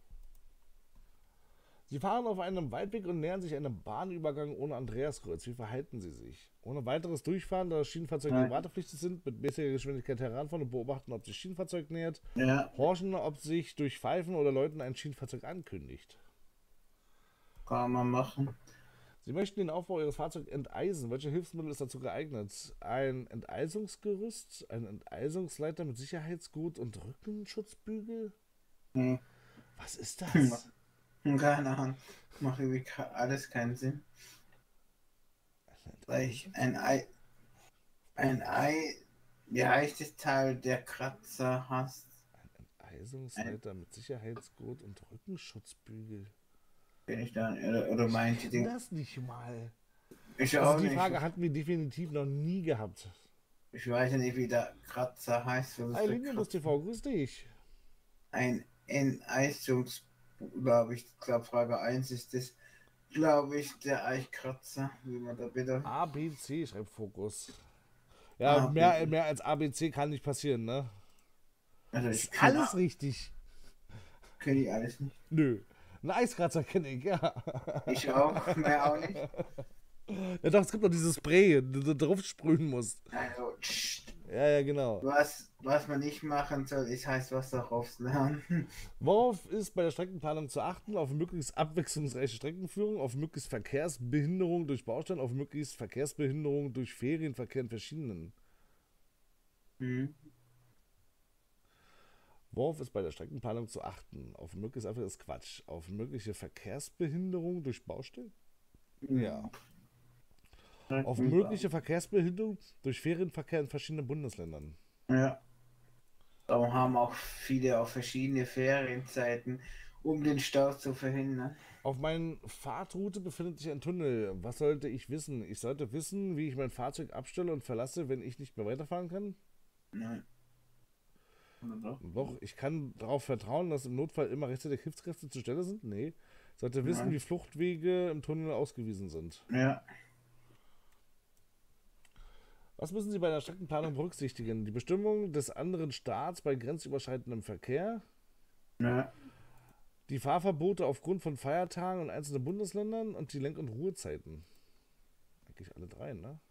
Sie fahren auf einem Waldweg und nähern sich einem Bahnübergang ohne Andreaskreuz. Wie verhalten Sie sich? Ohne weiteres Durchfahren, da Schienenfahrzeuge Nein. wartepflichtig sind, mit mäßiger Geschwindigkeit heranfahren und beobachten, ob sich Schienenfahrzeug nähert. Ja. Horchen, ob sich durch Pfeifen oder Läuten ein Schienenfahrzeug ankündigt. Kann man machen. Sie möchten den Aufbau Ihres Fahrzeugs enteisen. Welche Hilfsmittel ist dazu geeignet? Ein Enteisungsgerüst, ein Enteisungsleiter mit Sicherheitsgurt und Rückenschutzbügel? Nee. Was ist das? Keine Ahnung. Macht irgendwie alles keinen Sinn. Weil ich ein Ei, wie heißt das Teil, der Kratzer hast? Ein Enteisungsleiter mit Sicherheitsgurt und Rückenschutzbügel. Bin ich dann, oder meint Ich ihr kenne das nicht mal. Ich auch Also die nicht. Frage hatten wir definitiv noch nie gehabt. Ich weiß ja nicht, wie der Kratzer heißt. Hi, Linienbus TV, grüß dich. Ein glaube ich, Frage 1 ist das, glaube ich, der Eichkratzer, wie man da bitte. ABC, schreibt Fokus. Ja, mehr als ABC kann nicht passieren, ne? Also Ist ich alles richtig. kenne ich alles nicht. Nö. Ein Eiskratzer kenne ich, ja. Ich auch, mehr auch nicht. Ja doch, es gibt noch dieses Spray, das du drauf sprühen musst. Also, Ja, genau. was man nicht machen soll, ist Heißwasser rauslernen. Worauf ist bei der Streckenplanung zu achten? Auf möglichst abwechslungsreiche Streckenführung, auf möglichst Verkehrsbehinderung durch Baustellen, auf möglichst Verkehrsbehinderung durch Ferienverkehr in verschiedenen. Worauf ist bei der Streckenplanung zu achten? Auf möglichst einfach ist Quatsch. Auf mögliche Verkehrsbehinderung durch Baustellen? Ja. Auf mögliche Verkehrsbehinderung durch Ferienverkehr in verschiedenen Bundesländern. Ja. Darum haben auch viele auch verschiedene Ferienzeiten, um den Stau zu verhindern. Auf meiner Fahrtroute befindet sich ein Tunnel. Was sollte ich wissen? Ich sollte wissen, wie ich mein Fahrzeug abstelle und verlasse, wenn ich nicht mehr weiterfahren kann? Nein. Doch, ich kann darauf vertrauen, dass im Notfall immer rechtzeitig Hilfskräfte zur Stelle sind? Nee. Ich sollte wissen, Nein. wie Fluchtwege im Tunnel ausgewiesen sind. Ja. Was müssen Sie bei der Streckenplanung berücksichtigen? Die Bestimmung des anderen Staats bei grenzüberschreitendem Verkehr? Ja. Die Fahrverbote aufgrund von Feiertagen in einzelnen Bundesländern und die Lenk- und Ruhezeiten. Eigentlich alle drei, ne?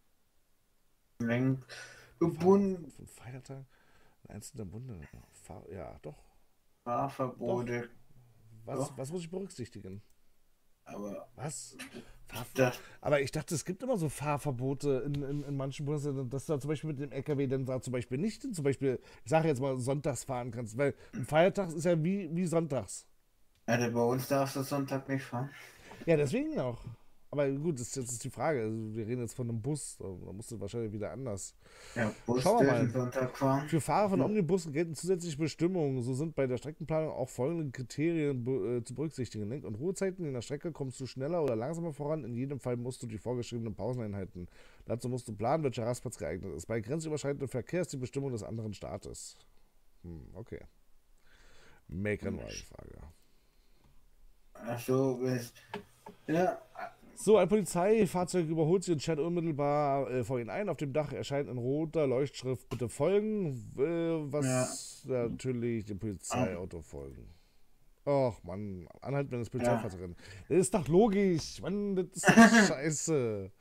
Gebunden. Von Feiertagen in einzelnen Bundesländern. Ja, doch. Fahrverbote. Was muss ich berücksichtigen? Aber Was? das, Aber ich dachte, es gibt immer so Fahrverbote in manchen Bundesländern, dass du da zum Beispiel mit dem LKW dann da zum Beispiel nicht, zum Beispiel, ich sage jetzt mal, sonntags fahren kannst, weil ein Feiertag ist ja wie sonntags. also bei uns darfst du Sonntag nicht fahren. Ja, deswegen auch. Aber gut, jetzt ist die Frage. Also wir reden jetzt von einem Bus. Da musst du wahrscheinlich wieder anders. Ja, Bus Schauen wir dürfen mal. Sonntag fahren. Für Fahrer von Ja. Omnibussen gelten zusätzliche Bestimmungen. So sind bei der Streckenplanung auch folgende Kriterien zu berücksichtigen. Lenk- und Ruhezeiten in der Strecke kommst du schneller oder langsamer voran. In jedem Fall musst du die vorgeschriebenen Pausen einhalten. Dazu musst du planen, welcher Rastplatz geeignet ist. Bei grenzüberschreitendem Verkehr ist die Bestimmung des anderen Staates. Okay. Make-and-Frage. Ach so, ja, So, ein Polizeifahrzeug überholt sie und schert unmittelbar vor ihnen ein. Auf dem Dach erscheint in roter Leuchtschrift bitte folgen, ja. was natürlich dem Polizeiauto folgen. Och Mann, anhalten, wenn das Polizeifahrzeug rennt. Das ist doch logisch. Mann, das ist doch scheiße.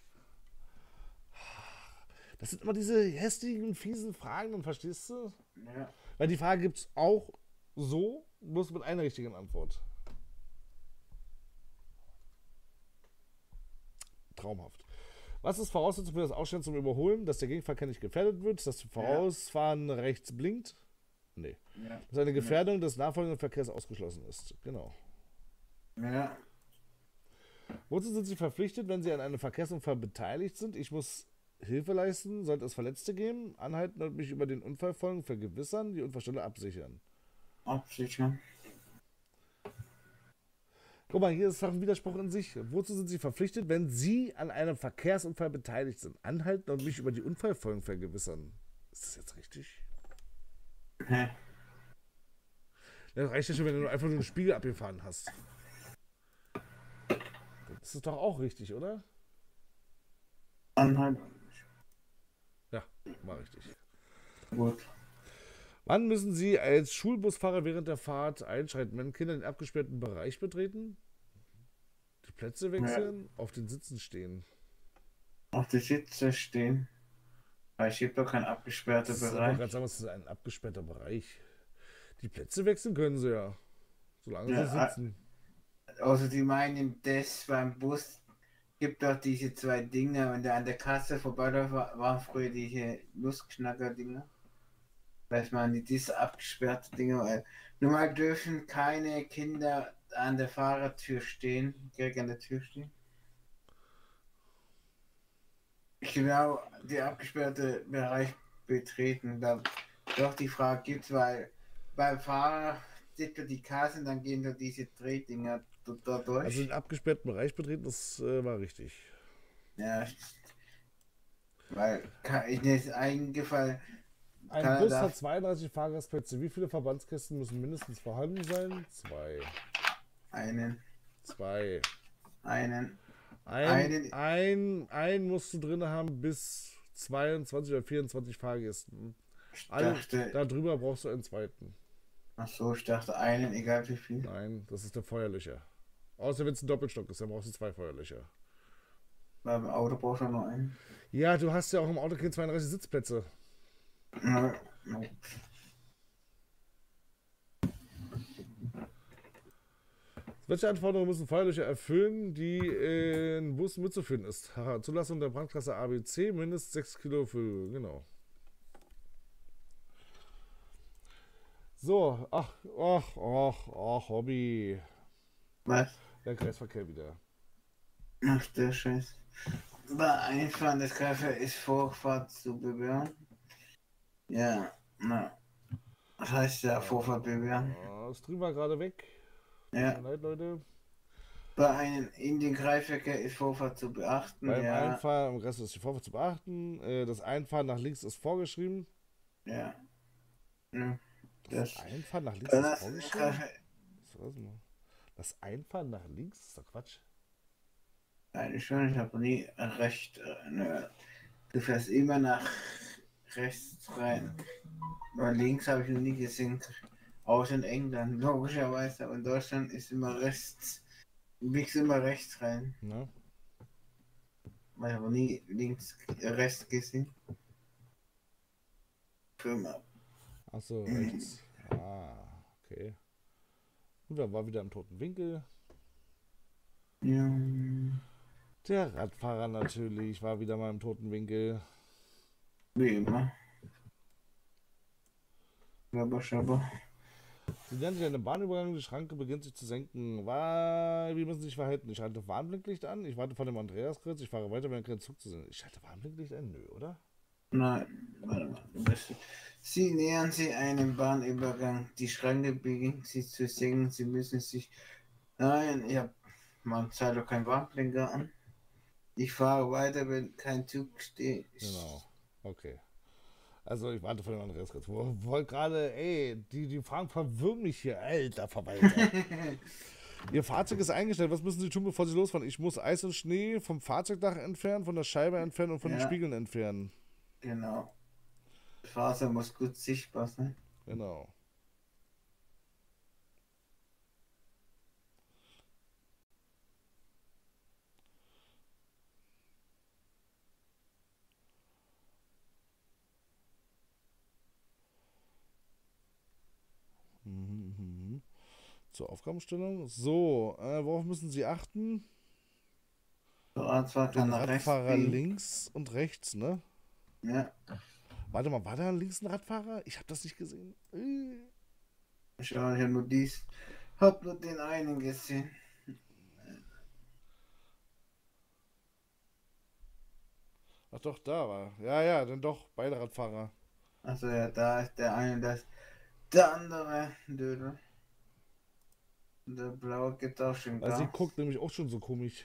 Das sind immer diese hässlichen, fiesen Fragen, dann verstehst du? Ja. Weil die Frage gibt es auch so, bloß mit einer richtigen Antwort. Traumhaft. Was ist Voraussetzung für das Ausstellen zum Überholen? Dass der Gegenverkehr nicht gefährdet wird, dass das Vorausfahren rechts blinkt? Nee. Ja. Dass eine Gefährdung des nachfolgenden Verkehrs ausgeschlossen ist. Genau. Ja. Wozu sind Sie verpflichtet, wenn Sie an einem Verkehrsunfall beteiligt sind? Ich muss Hilfe leisten, sollte es Verletzte geben, anhalten und mich über den Unfallfolgen vergewissern, die Unfallstelle absichern. Absichern. Guck mal, hier ist doch ein Widerspruch in sich. Wozu sind Sie verpflichtet, wenn Sie an einem Verkehrsunfall beteiligt sind? Anhalten und mich über die Unfallfolgen vergewissern. Ist das jetzt richtig? Hä? Das reicht ja schon, wenn du einfach nur einen Spiegel abgefahren hast. Das ist doch auch richtig, oder? Anhalten. Ja, war richtig. Gut. Wann müssen Sie als Schulbusfahrer während der Fahrt einschreiten, wenn Kinder den abgesperrten Bereich betreten? Die Plätze wechseln? Auf den Sitzen stehen? Auf die Sitze stehen. Weil ich habe doch keinen abgesperrten Ich wollte Bereich. gerade sagen, es ist ein abgesperrter Bereich. Die Plätze wechseln können Sie ja. Solange Sie sitzen. Also die meinen, das beim Bus gibt doch diese zwei Dinger, wenn der an der Kasse vorbeiläuft, waren früher diese Nussknacker-Dinger. Weiß man, diese abgesperrte Dinger. Weil normal dürfen keine Kinder an der Fahrertür stehen, direkt an der Tür stehen. Genau, die abgesperrte Bereich betreten. Da doch die Frage gibt, weil beim Fahrer sieht man die Kasse und dann gehen da diese Drehdinger da durch. Also den abgesperrten Bereich betreten, das war richtig. Ja, weil ich ist eingefallen. Ein Bus hat 32 Fahrgastplätze. Wie viele Verbandskästen müssen mindestens vorhanden sein? Zwei. Einen musst du drin haben bis 22 oder 24 Fahrgästen. Alle darüber brauchst du einen zweiten. Ach so, ich dachte einen, egal wie viel. Nein, das ist der Feuerlöcher. Außer wenn es ein Doppelstock ist, dann brauchst du zwei Feuerlöcher. Beim Auto brauchst du nur einen. Ja, du hast ja auch im Auto keine 32 Sitzplätze. No. Welche Anforderungen müssen Feuerlöcher erfüllen, die in Bussen mitzuführen ist? Haha, Zulassung der Brandklasse ABC, mindestens 6 Kilo Füllhöhe, genau. So, ach, Hobby. Was? Der Kreisverkehr wieder. Ach der Scheiß. Bei Einfahren des Kaffee ist Vorfahrt zu bewähren. Ja, na. Was heißt ja Vorfahrt bewähren? Das Stream war gerade weg. Ja. Leid, Leute. Bei einem in den Kreisverkehr ist Vorfahrt zu beachten. Beim ja. Einfahren, im Rest ist die Vorfahrt zu beachten. Das Einfahren nach links ist vorgeschrieben. Ja. Das Einfahren nach links ist vorgeschrieben? Das Einfahren nach links ist doch Quatsch. Eigentlich schon, ich habe nie recht. Du fährst immer nach rechts rein. Weil links habe ich noch nie gesehen. Außer in England, logischerweise. Aber in Deutschland ist immer rechts. Du biegst immer rechts rein. Ja. Ich habe nie rechts gesehen. Firma. Achso, rechts. Okay. Und da war wieder im toten Winkel. Ja. Der Radfahrer natürlich war wieder mal im toten Winkel. Wie immer. Schabber. Sie nähern sich an den Bahnübergang, die Schranke beginnt sich zu senken. Wie müssen Sie sich verhalten? Ich halte Warnblinklicht an, ich warte vor dem Andreaskreuz, ich fahre weiter, wenn kein Zug zu sehen ist. Ich halte Warnblinklicht an? Nö, oder? Nein, warte mal. Sie nähern sich einem Bahnübergang. Die Schranke beginnt sich zu senken. Sie müssen sich. Nein, man zahlt doch kein Warnblinker an. Ich fahre weiter, wenn kein Zug steht. Genau. Okay. Also ich warte vor dem Andreaskreuz. Wollt gerade, ey, die Fragen verwirren mich hier, alter Verwalter. Ihr Fahrzeug ist eingestellt. Was müssen Sie tun, bevor Sie losfahren? Ich muss Eis und Schnee vom Fahrzeugdach entfernen, von der Scheibe entfernen und von den Ja, Spiegeln entfernen. genau. Das Fahrzeug muss gut sichtbar sein. Genau. Mhm. Zur Aufgabenstellung. So, worauf müssen Sie achten? Der Radfahrer Den kann nach rechts Radfahrer biegen. links und rechts, ne? Ja, Warte mal, war da links ein Radfahrer? Ich habe das nicht gesehen. schau, ich habe nur hab nur den einen gesehen. Ach doch, da war. Ja, ja, dann doch, beide Radfahrer. Also ja, da ist der eine, der andere Dödel. Der blaue gibt auch schon Weil sie Gas. guckt nämlich auch schon so komisch.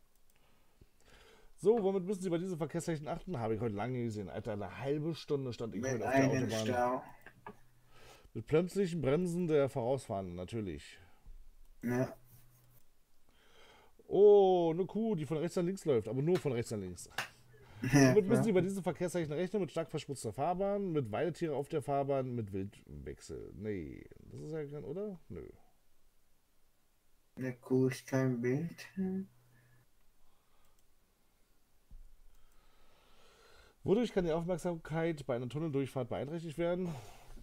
So, womit müssen Sie bei diesen Verkehrszeichen achten? Habe ich heute lange gesehen. Alter, eine halbe Stunde stand ich Mit heute auf der einem Autobahn. Stau. Mit plötzlichen Bremsen der Vorausfahrenden, natürlich. Ja. Oh, eine Kuh, die von rechts nach links läuft, aber nur von rechts nach links. Ja, Womit müssen klar. Sie bei diesen Verkehrszeichen rechnen? Mit stark verschmutzter Fahrbahn, mit Weidetiere auf der Fahrbahn, mit Wildwechsel. Nee, das ist ja kein, oder? Nö. Eine Kuh ist kein Bild. Wodurch kann die Aufmerksamkeit bei einer Tunneldurchfahrt beeinträchtigt werden?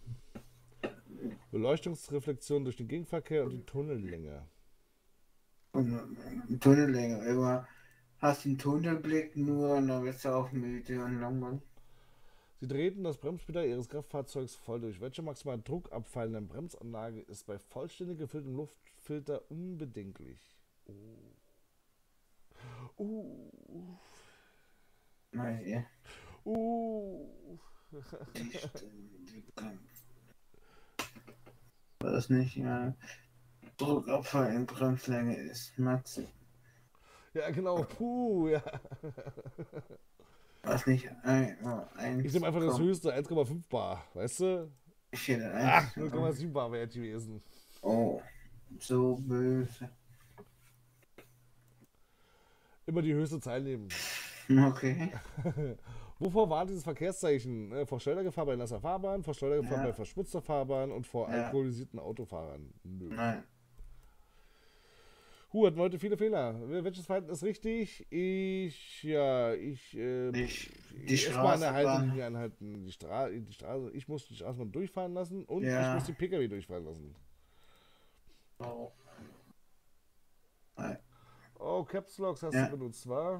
Beleuchtungsreflexion durch den Gegenverkehr und die Tunnellänge. Und Tunnellänge. Immer hast einen Tunnelblick nur und dann wirst du auch müde und langweilig. Sie drehten das Bremspedal Ihres Kraftfahrzeugs voll durch. Welche maximale Druckabfall in der Bremsanlage ist bei vollständig gefülltem Luftfilter unbedenklich? Uh. Naja, Uh. war das nicht Druckabfall in Bremslänge ist Max. Ja, genau. Puh, ja. Was nicht Ich nehme einfach das höchste 1,5 Bar, weißt du? Ich hätte Ach, 1. 0,7 Bar wäre gewesen. Oh, so böse. Immer die höchste Zahl nehmen. Okay. Wovor warnt dieses Verkehrszeichen? Vor Schleudergefahr bei nasser Fahrbahn, vor Schleudergefahr Ja. bei verschmutzter Fahrbahn und vor Ja. alkoholisierten Autofahrern. Nö. Nein. Hatten heute viele Fehler. Welches Verhalten ist richtig? Die erstmal an der Straßenbahn. Haltelinie anhalten. Die Straße, ich muss die Straßenbahn durchfahren lassen und Ja. ich muss die PKW durchfahren lassen. Oh. Nein. Oh, Caps Locks hast Ja. du benutzt, wa?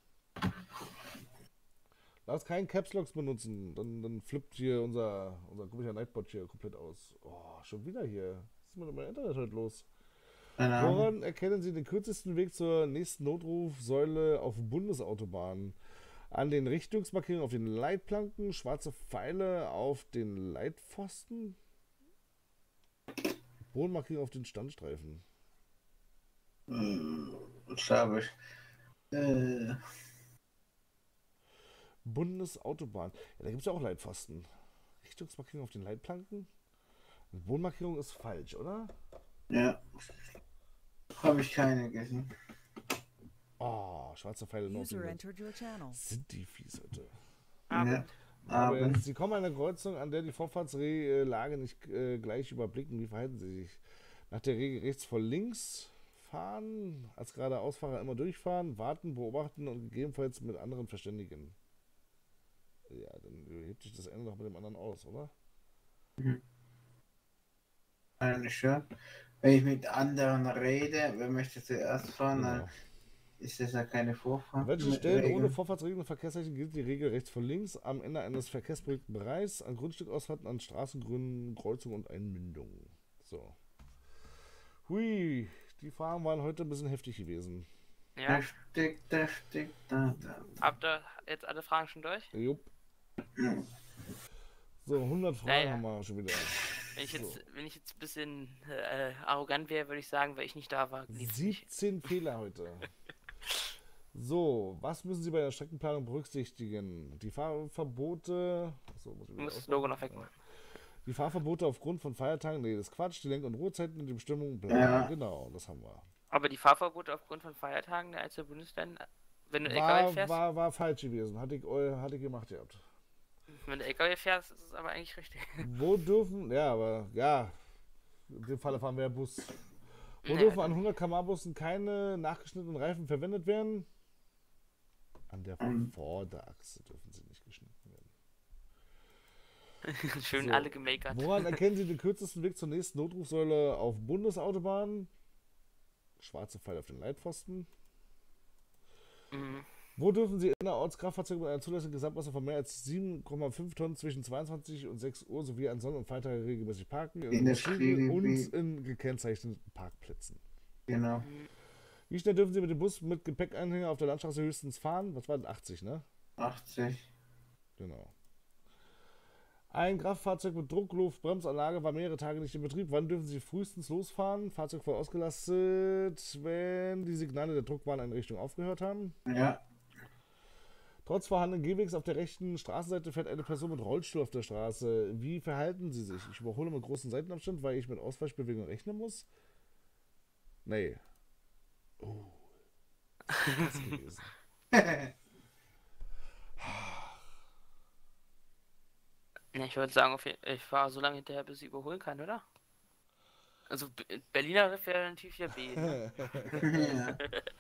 Lass keinen Caps Locks benutzen, dann flippt hier unser komischer Nightbot hier komplett aus. Oh, schon wieder hier. Was ist mit meinem Internet heute los? Keine Ahnung. Woran erkennen Sie den kürzesten Weg zur nächsten Notrufsäule auf Bundesautobahnen? An den Richtungsmarkierungen auf den Leitplanken, schwarze Pfeile auf den Leitpfosten, Bodenmarkierungen auf den Standstreifen. Glaube ich. Bundesautobahn. Ja, da gibt es ja auch Leitpfosten. Richtungsmarkierung auf den Leitplanken? Bodenmarkierung ist falsch, oder? Ja. Habe ich keine gesehen. Oh, schwarze Pfeile noch. User entered your channel. Sind die fies heute. Ja. Aber Aber Sie kommen an einer Kreuzung, an der die Vorfahrtslage nicht gleich überblicken. Wie verhalten Sie sich? Nach der Regel rechts vor links fahren, als geradeausfahrer immer durchfahren, warten, beobachten und gegebenenfalls mit anderen verständigen. Ja, dann hebt sich das eine noch mit dem anderen aus, oder? eigentlich schon. Wenn ich mit anderen rede, wer möchte zuerst fahren, Genau. dann ist das ja keine Vorfahrt. An welchen mit Stellen ohne Regeln. Vorfahrtsregeln und Verkehrszeichen gilt die Regel rechts vor links am Ende eines verkehrsberuhigten Bereichs, an Grundstückausfahrten, an Straßengründen, Kreuzungen und Einmündungen. So. Hui, die Fragen waren heute ein bisschen heftig gewesen. Da Ja. steckt, da. Habt ihr jetzt alle Fragen schon durch? Jupp. So, 100 Fragen Naja. haben wir schon wieder. Wenn ich jetzt ein bisschen arrogant wäre, würde ich sagen, weil ich nicht da war. lief's nicht. 17 Fehler heute. So, was müssen Sie bei der Streckenplanung berücksichtigen? Die Fahrverbote. Achso, muss ich Du wieder musst das aufmachen. Logo noch wegmachen. Die Fahrverbote aufgrund von Feiertagen, nee, das ist Quatsch. Die Lenk- und Ruhezeiten und die Bestimmung, bla, Ja. genau, das haben wir. Aber die Fahrverbote aufgrund von Feiertagen der einzelnen Bundesländer, wenn du LKW fährst, War falsch gewesen. Hatte ich gemacht gehabt. wenn du LKW fährst, ist es aber eigentlich richtig. Wo dürfen, ja, aber, ja, in dem Falle fahren wir ja Bus. Wo Ja, dürfen dann- an 100 km Bussen keine nachgeschnittenen Reifen verwendet werden? An der Vorderachse dürfen sie nicht geschnitten werden. Schön So. alle gemakert. Woran erkennen Sie den kürzesten Weg zur nächsten Notrufsäule auf Bundesautobahnen? Schwarze Pfeil auf den Leitpfosten. Mhm. Wo dürfen Sie innerorts Kraftfahrzeuge mit einer zulässigen Gesamtmasse von mehr als 7,5 Tonnen zwischen 22 und 6 Uhr sowie an Sonn- und Feiertagen regelmäßig parken? In der Betrieben und Regel- in gekennzeichneten Parkplätzen. Genau. Wie schnell dürfen Sie mit dem Bus mit Gepäckanhänger auf der Landstraße höchstens fahren? Was war das? 80, ne? 80. Genau. Ein Kraftfahrzeug mit Druckluftbremsanlage war mehrere Tage nicht in Betrieb. Wann dürfen Sie frühestens losfahren? Fahrzeug voll ausgelastet, wenn die Signale der Druckwarneinrichtung aufgehört haben. Ja. Trotz vorhandenen Gehwegs auf der rechten Straßenseite fährt eine Person mit Rollstuhl auf der Straße. Wie verhalten Sie sich? Ich überhole mit großem Seitenabstand, weil ich mit Ausweichbewegungen rechnen muss? Nee. Oh. Das ist krass gewesen. Ja, ich würde sagen, ich fahre so lange hinterher, bis ich überholen kann, oder? Also Berliner wäre natürlich ja B. Ne? Ja.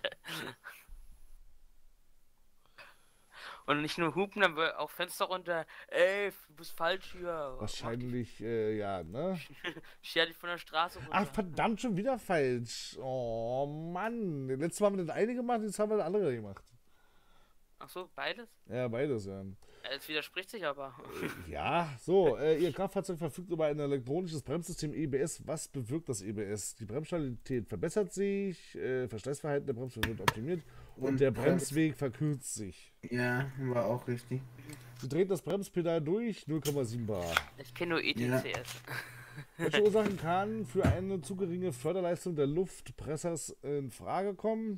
Und nicht nur hupen, dann auch Fenster runter. Ey, du bist falsch hier. Wahrscheinlich, ja, ne? Scher dich von der Straße runter. Ach, verdammt, schon wieder falsch. Oh, Mann. Letztes Mal haben wir das eine gemacht, jetzt haben wir das andere gemacht. Ach so, beides? Ja, beides, ja. Es widerspricht sich aber. Ja, so, Ihr Kraftfahrzeug verfügt über ein elektronisches Bremssystem EBS. Was bewirkt das EBS? Die Bremsstabilität verbessert sich, Verschleißverhalten der Bremse wird optimiert und der Bremsweg verkürzt sich. Ja, war auch richtig. Sie dreht das Bremspedal durch 0,7 bar. Ich kenne nur ETCS. Welche Ursachen kann für eine zu geringe Förderleistung der Luftpressers in Frage kommen?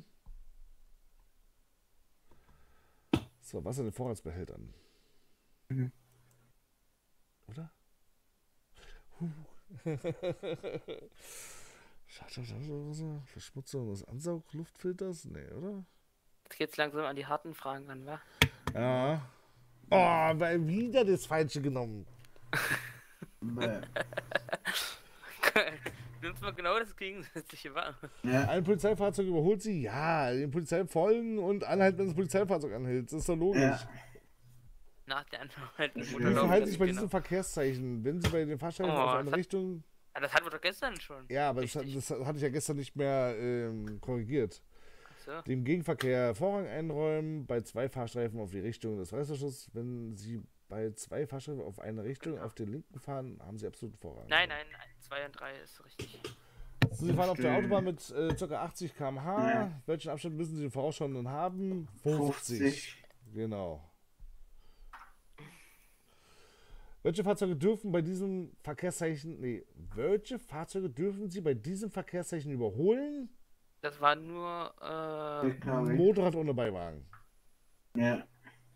So, Wasser in den Vorratsbehältern. Mhm. Oder? Verschmutzung des Ansaugluftfilters? Nee, oder? Jetzt geht's langsam an die harten Fragen an, wa? Ja. Oh, weil wieder das Falsche genommen. Bäh. Nimmst mal genau das Gegensätzliche wahr. Ja. Ein Polizeifahrzeug überholt sie? Ja, den Polizei folgen und anhalten, wenn das Polizeifahrzeug anhält. Das ist doch logisch. Ja. Nach der Anhaltung. Wie Wie Genau, verhalten Sie sich bei genau. diesem Verkehrszeichen, wenn Sie bei den Fahrstreifen Oh, auf eine das- Richtung... Ah, das hatten wir doch gestern schon. Ja, aber das Richtig. hatte ich ja gestern nicht mehr korrigiert. So. Dem Gegenverkehr Vorrang einräumen, bei 2 Fahrstreifen auf die Richtung des Reißverschlusses. Wenn Sie bei 2 Fahrstreifen auf eine Richtung auf den linken fahren, haben Sie absoluten Vorrang. Nein, 2 und 3 ist richtig. So, Sie fahren auf der Stimmt. Autobahn mit ca. 80 km/h. Ja. Welchen Abstand müssen Sie den Vorausschauenden haben? 50. 50. Genau. Welche Fahrzeuge dürfen bei diesem Verkehrszeichen, welche Fahrzeuge dürfen Sie bei diesem Verkehrszeichen überholen? Das war nur, PKW. Motorrad ohne Beiwagen. Ja.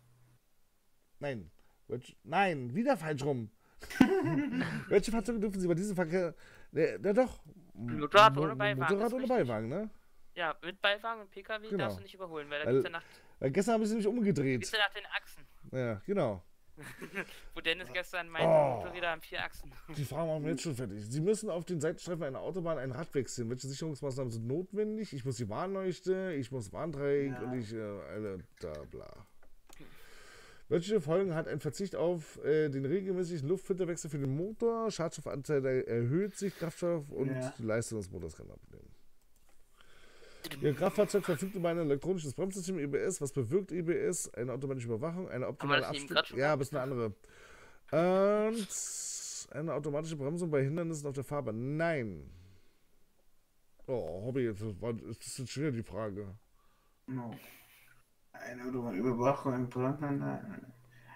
Nein, wieder falsch rum. Welche Fahrzeuge dürfen Sie bei diesem Verkehr, na doch. Motorrad ohne Beiwagen, Motorrad ist ohne richtig. Beiwagen, ne? ja, mit Beiwagen und PKW Genau. darfst du nicht überholen, weil da Weil- geht's ja nach, Weil gestern haben Sie nämlich geht's umgedreht. ja nach den Achsen. Ja, genau. Wo Dennis gestern meinte, Oh. Motorräder haben 4 Achsen. Die Fragen machen wir jetzt schon fertig. Sie müssen auf den Seitenstreifen einer Autobahn ein Rad wechseln. Welche Sicherungsmaßnahmen sind notwendig? Ich muss die Warnleuchte, ich muss Warndreieck Ja. und ich, da bla. Welche Folgen hat ein Verzicht auf den regelmäßigen Luftfilterwechsel für den Motor? Schadstoffanteil erhöht sich, Kraftstoff und Ja. die Leistung des Motors kann abnehmen. Ihr Kraftfahrzeug verfügt über ein elektronisches Bremssystem EBS. Was bewirkt EBS? Eine automatische Überwachung, eine optimale das eben grad schon Ja, aber ist eine andere. Und eine automatische Bremsung bei Hindernissen auf der Fahrbahn? Nein. Oh, Hobby, jetzt ist das jetzt schon wieder die Frage. No. Eine Überwachung im Brandmann.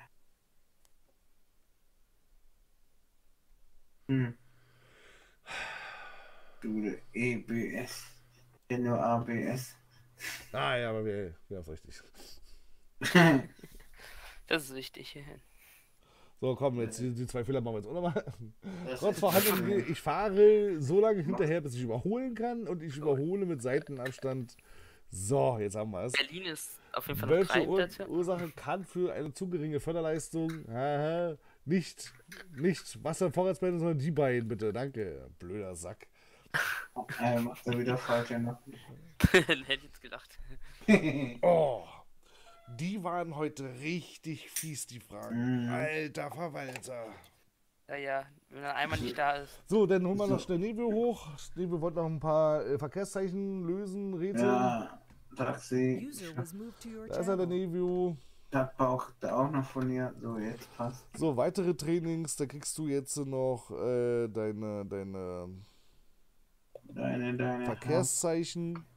Du, EBS. Nur ABS. Ah ja, aber wir haben es richtig. Das ist wichtig. So, komm, jetzt die 2 Fehler machen wir jetzt auch nochmal. Trotz Verhandlungen, ich fahre so lange hinterher, bis ich überholen kann und ich überhole mit Seitenabstand. So, jetzt haben wir es. Berlin ist auf jeden Fall noch Welche 3 Plätze. Ursache kann für eine zu geringe Förderleistung nicht Wasservorratsbänder, sondern die beiden, bitte. Danke, blöder Sack. Macht er wieder falsch. Hätte ich jetzt gedacht. Oh, die waren heute richtig fies, die Fragen. Alter Verwalter. Ja, wenn er einmal nicht da ist. So, dann holen wir noch schnell Nebel hoch. Nebel wollte noch ein paar Verkehrszeichen lösen, Rätsel. Ja, Taxi. Da ist er, der Nebel. Das braucht er auch noch von ihr. So, jetzt passt. So, weitere Trainings, da kriegst du jetzt noch deine Verkehrszeichen.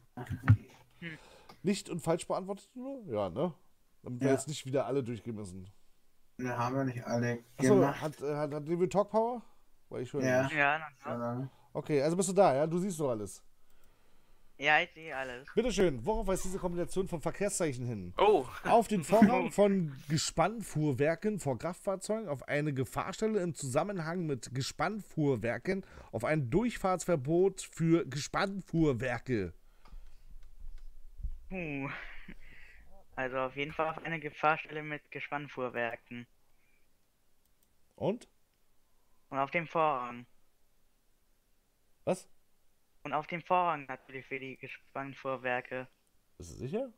Nicht und falsch beantwortet nur? Ja, ne? Damit wir jetzt nicht wieder alle durchgehen müssen. Wir haben ja nicht alle Achso, gemacht. hat Nebel Talk Power? Weil ich höre nicht. Ja, na klar. Okay, also bist du da, ja? Du siehst doch alles. Ja, ich sehe alles. Bitteschön, worauf weist diese Kombination von Verkehrszeichen hin? Oh, Auf den Vorrang von Gespannfuhrwerken vor Kraftfahrzeugen, auf eine Gefahrstelle im Zusammenhang mit Gespannfuhrwerken, auf ein Durchfahrtsverbot für Gespannfuhrwerke. Also auf jeden Fall auf eine Gefahrstelle mit Gespannfuhrwerken. Und? Und auf dem Vorrang. Was? Und auf dem Vorrang natürlich für die Gespannfuhrwerke. Bist du sicher?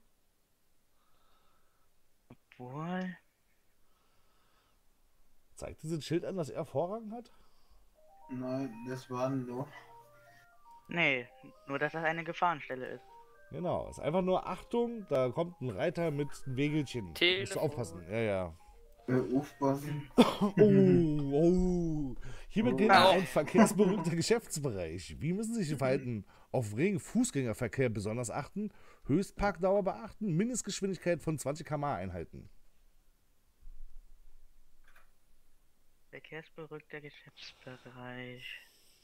Obwohl. Zeigt dieses Schild an, dass er Vorrang hat? Nein, das waren nur. Nee, nur dass das eine Gefahrenstelle ist. Genau, ist einfach nur Achtung, da kommt ein Reiter mit einem Wägelchen. Musst du Telefon. aufpassen. Ja, ja. Aufpassen. Oh. Hier beginnt ein verkehrsberuhigter Geschäftsbereich. Wie müssen sich die Verhalten auf regen Fußgängerverkehr besonders achten? Höchstparkdauer beachten, Mindestgeschwindigkeit von 20 km/h einhalten. Verkehrsberuhigter Geschäftsbereich.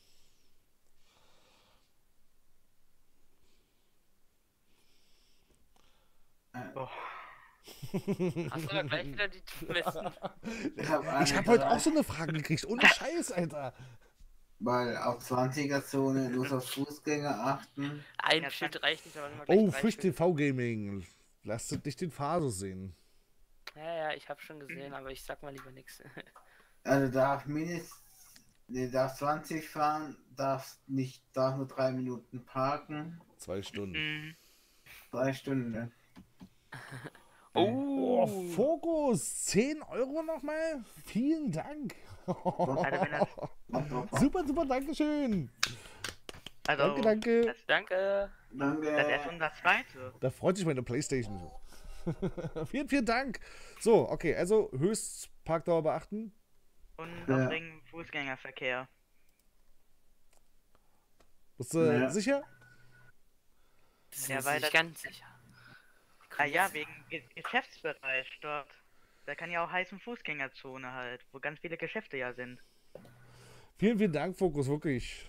Oh. Hast du gleich wieder die besten? Ich habe heute auch so eine Frage gekriegt. Ohne Scheiß, Alter. Weil auf 20er-Zone muss auf Fußgänger achten. Ein Ja, Schild reicht nicht, aber immer Oh, gleich 3 Frisch Schilder. TV Gaming. Lasst dich den Fasus sehen. Ja, ich habe schon gesehen, aber ich sag mal lieber nichts. Also darf darf 20 fahren, darf nur 3 Minuten parken. 2 Stunden. 3 Stunden. Oh, Fokus. 10 € nochmal? Vielen Dank. Also wenn das, Super, Dankeschön. also Danke. Das, Danke. das ist erst unser zweite. Da freut sich meine Playstation. vielen Dank. So, okay, also Höchstparkdauer beachten. Und Ja. auf regen Fußgängerverkehr. Bist du Ja. sicher? Das Ja, ist weil nicht das- ganz sicher. Ah ja, wegen Geschäftsbereich dort. Da kann ja auch heißen Fußgängerzone halt, wo ganz viele Geschäfte ja sind. Vielen Dank, Fokus, wirklich.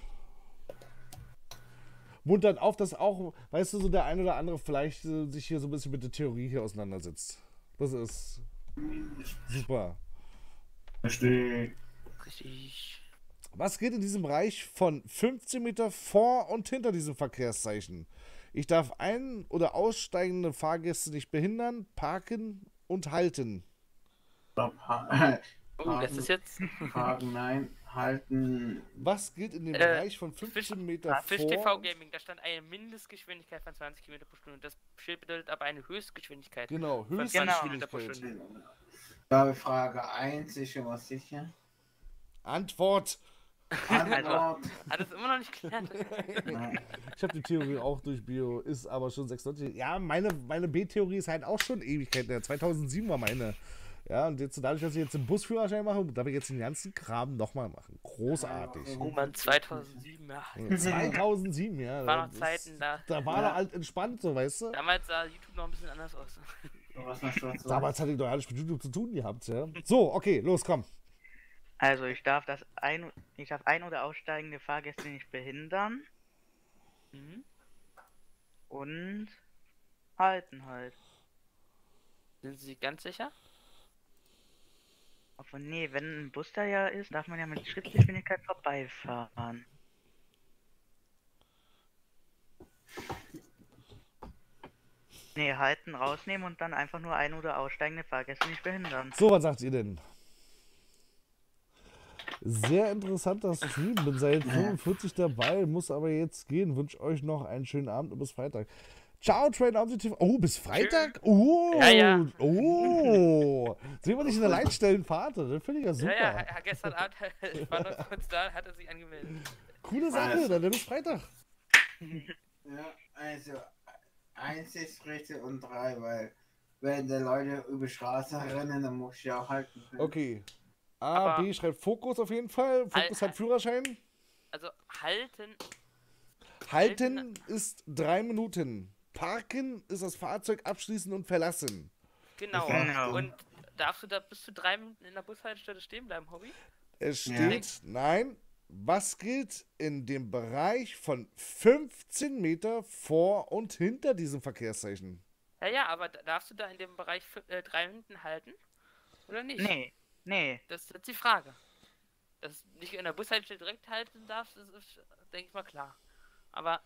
Muntert auf, dass auch, weißt du, so der ein oder andere vielleicht sich hier so ein bisschen mit der Theorie hier auseinandersetzt. Das ist super. Verstehe. Richtig. Was geht in diesem Bereich von 15 Meter vor und hinter diesem Verkehrszeichen? Ich darf ein- oder aussteigende Fahrgäste nicht behindern, parken und halten. Stopp. Oh, das ist jetzt Parken, nein. Halten. Was gilt in dem Bereich von 15 Meter Fisch vor? TV Gaming, da stand eine Mindestgeschwindigkeit von 20 km pro Stunde. Das Schild bedeutet aber eine Höchstgeschwindigkeit. Genau, Von 20 Genau. km pro Höchstgeschwindigkeit. Stunde. Da Frage 1 ist schon mal sicher. Antwort. Antwort. Hat es immer noch nicht gelernt. Nein. Ich habe die Theorie auch durch Bio, ist aber schon 96. Ja, meine B-Theorie ist halt auch schon Ewigkeit. Ja, 2007 war meine. Ja, und jetzt dadurch, dass ich jetzt den Busführerschein mache, darf ich jetzt den ganzen Kram nochmal machen. Großartig. Oh man, 2007, ja. 2007, ja. War noch Zeiten da. Da war er halt entspannt, so, weißt du? Damals sah YouTube noch ein bisschen anders aus. Was machst du so? Damals hatte ich doch alles mit YouTube zu tun gehabt, ja. So, okay, los, komm. Also ich darf ein- oder aussteigende Fahrgäste nicht behindern Mhm. und halten halt. Sind Sie sich ganz sicher? Obwohl, nee, wenn ein Bus da ja ist, darf man ja mit Schrittgeschwindigkeit vorbeifahren. Nee, halten, rausnehmen und dann einfach nur ein- oder aussteigende Fahrgäste nicht behindern. So, was sagt ihr denn? Sehr interessant, das Stream. Bin seit 45 dabei, muss aber jetzt gehen. Wünsche euch noch einen schönen Abend und bis Freitag. Ciao, Train Auditive. Oh, bis Freitag? Oh, Ja, ja. oh. Sehen wir nicht in der Leitstellenfahrt? Das finde ich ja super. Ja, ja, gestern Abend, ich war noch kurz da, hat er sich angemeldet. Coole Sache, dann bis Freitag. Ja, also 1 ist richtig und 3, weil wenn die Leute über die Straße rennen, dann muss ich auch halten können. Okay. A, Aber- B schreibt Fokus auf jeden Fall. Fokus hat Führerschein. Also halten, Halten ist 3 Minuten. Parken ist das Fahrzeug abschließen und verlassen. genau. Genau. Und darfst du da bis zu 3 Minuten in der Bushaltestelle stehen bleiben, Hobby? Es Ja. steht, nein, was gilt in dem Bereich von 15 Meter vor und hinter diesem Verkehrszeichen? Ja, aber darfst du da in dem Bereich 3 Minuten halten? Oder nicht? Nee. Das ist jetzt die Frage. Dass du nicht in der Bushaltestelle direkt halten darfst, das ist, denke ich mal, klar. Aber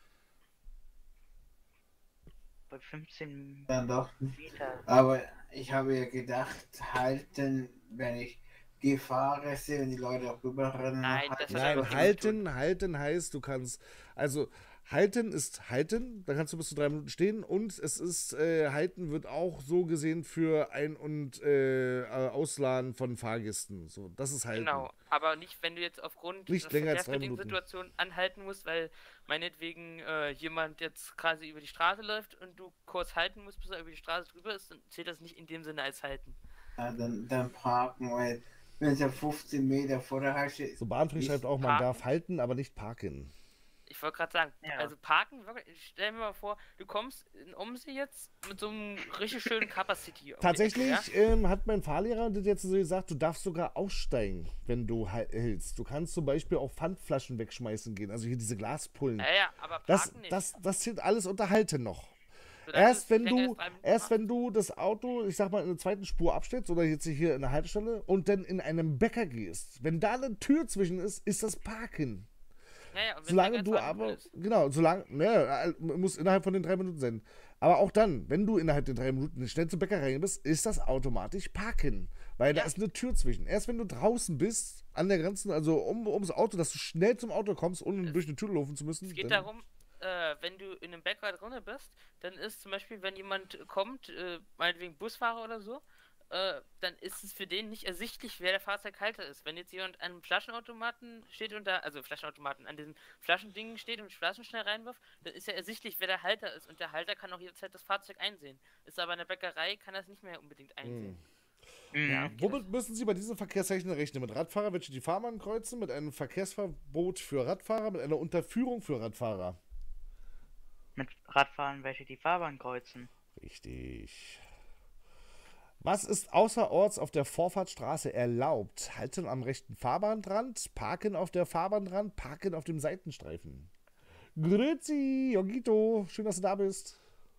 Bei 15 Dann doch. Meter. Aber ich habe ja gedacht, halten, wenn ich Gefahr sehe, wenn die Leute rüberrennen. Nein, halten. das hat ja Nein, überhaupt nichts halten heißt, du kannst, also halten ist halten, da kannst du bis zu 3 Minuten stehen und es ist, halten wird auch so gesehen für Ein- und Ausladen von Fahrgästen. So, das ist halten. Genau, aber nicht, wenn du jetzt aufgrund Nicht der länger als 3 verkehrsbedingten Minuten. Situation anhalten musst, weil meinetwegen jemand jetzt quasi über die Straße läuft und du kurz halten musst, bis er über die Straße drüber ist, dann zählt das nicht in dem Sinne als halten. Ja, dann parken, weil wenn es ja 15 Meter vor der Haustür ist. So, Bahnfrich schreibt auch, man Parken. darf halten, aber nicht parken. Ich wollte gerade sagen, Ja. also parken, wirklich, stell mir mal vor, du kommst in Omsi jetzt mit so einem richtig schönen Capacity. um die Tatsächlich Ecke, ja? hat mein Fahrlehrer das jetzt so gesagt, du darfst sogar aussteigen, wenn du hältst. Du kannst zum Beispiel auch Pfandflaschen wegschmeißen gehen, also hier diese Glaspullen. Ja, aber Das, parken nicht. das zählt alles unter Halten noch. Solange Erst es wenn länger du, als 3 Minuten erst machst. wenn du das Auto, ich sag mal, in der zweiten Spur abstellst oder jetzt hier in der Haltestelle und dann in einem Bäcker gehst, wenn da eine Tür zwischen ist das Parken. Ja, und wenn Solange länger du als 2 Minuten aber, ist. genau, solange, ne, muss innerhalb von den 3 Minuten sein. Aber auch dann, wenn du innerhalb den 3 Minuten schnell zum Bäcker rein bist, ist das automatisch Parken. Weil da Ja. ist eine Tür zwischen. Erst wenn du draußen bist, an der Grenze, also ums Auto, dass du schnell zum Auto kommst, ohne durch eine Tür laufen zu müssen. Es geht dann- darum, wenn du in einem Bäcker drin bist, dann ist zum Beispiel, wenn jemand kommt, meinetwegen Busfahrer oder so, dann ist es für den nicht ersichtlich, wer der Fahrzeughalter ist. Wenn jetzt jemand an einem Flaschenautomaten steht und da, also Flaschenautomaten, an diesen Flaschendingen steht und Flaschen schnell reinwirft, dann ist ja ersichtlich, wer der Halter ist. Und der Halter kann auch jederzeit das Fahrzeug einsehen. Ist aber in der Bäckerei, kann er es nicht mehr unbedingt einsehen. Ja, okay, Womit müssen Sie bei diesen Verkehrszeichen rechnen? Mit Radfahrer, welche die Fahrbahn kreuzen, mit einem Verkehrsverbot für Radfahrer, mit einer Unterführung für Radfahrer. Mit Radfahren, welche die Fahrbahn kreuzen. Richtig. Was ist außerorts auf der Vorfahrtsstraße erlaubt? Halten am rechten Fahrbahnrand, parken auf der Fahrbahnrand, parken auf dem Seitenstreifen. Grüezi, Jogito, schön, dass du da bist.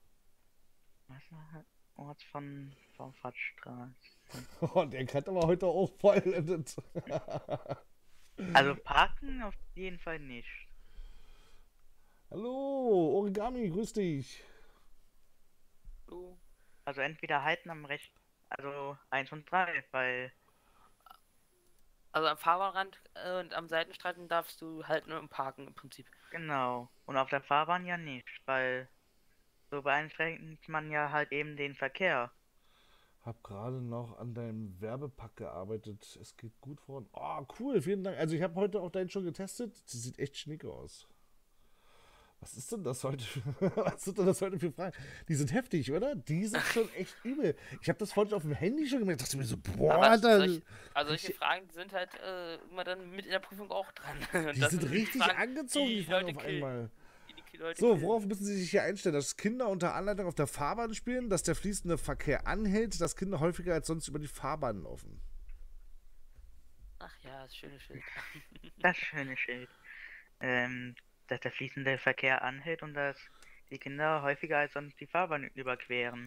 Was war Orts von Vorfahrtsstraße? Und der kann aber heute auch voll. Also parken auf jeden Fall nicht. Hallo, Origami, grüß dich. Du, Also entweder halten am rechten, also 1 und 3, weil also am Fahrbahnrand und am Seitenstreifen darfst du halt nur im Parken im Prinzip. genau. Und auf der Fahrbahn ja nicht, weil so beeinträchtigt man ja halt eben den Verkehr. Hab gerade noch an deinem Werbepack gearbeitet. Es geht gut voran. Oh, cool, vielen Dank. Also ich habe heute auch deinen schon getestet. Sie sieht echt schnieke aus. Was ist denn das heute? Was sind denn das heute für Fragen? Die sind heftig, oder? Die sind schon echt übel. Ich habe das vorhin auf dem Handy schon gemerkt. Dachte mir so, boah, Aber Alter. solche Fragen die sind halt immer dann mit in der Prüfung auch dran. Und Die das sind richtig Fragen, angezogen, die Fragen Leute auf killen. einmal. Die Leute So, killen. worauf müssen Sie sich hier einstellen? Dass Kinder unter Anleitung auf der Fahrbahn spielen, dass der fließende Verkehr anhält, dass Kinder häufiger als sonst über die Fahrbahn laufen. Ach ja, das schöne Schild. Das schöne Schild. Dass der fließende Verkehr anhält und dass die Kinder häufiger als sonst die Fahrbahn überqueren.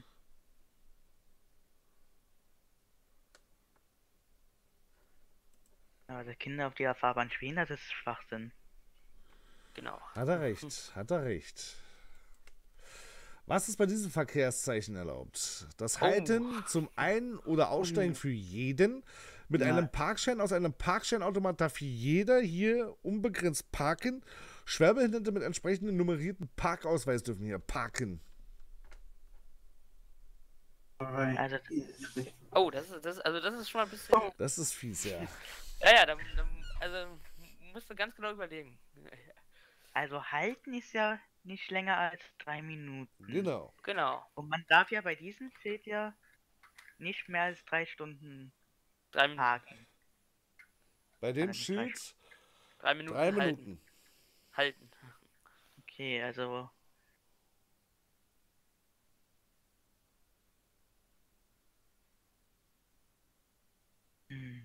Aber dass Kinder auf der Fahrbahn spielen, das ist Schwachsinn. Genau. Hat er recht, hat er recht. Was ist bei diesem Verkehrszeichen erlaubt? Das Halten zum Ein- oder Aussteigen für jeden. Mit einem Parkschein aus einem Parkscheinautomat darf jeder hier unbegrenzt parken. Schwerbehinderte mit entsprechendem nummerierten Parkausweis dürfen hier parken. Also, Oh, das ist schon mal ein bisschen. Das ist fies, ja. Ja, also musst du ganz genau überlegen. also halten ist ja nicht länger als 3 Minuten. Genau. Genau. Und man darf ja bei diesem Schild ja nicht mehr als 3 Stunden 3 Minuten. parken. Bei dem Also Schild 3 Minuten. 3 Minuten. Halten. Okay, also. Hm.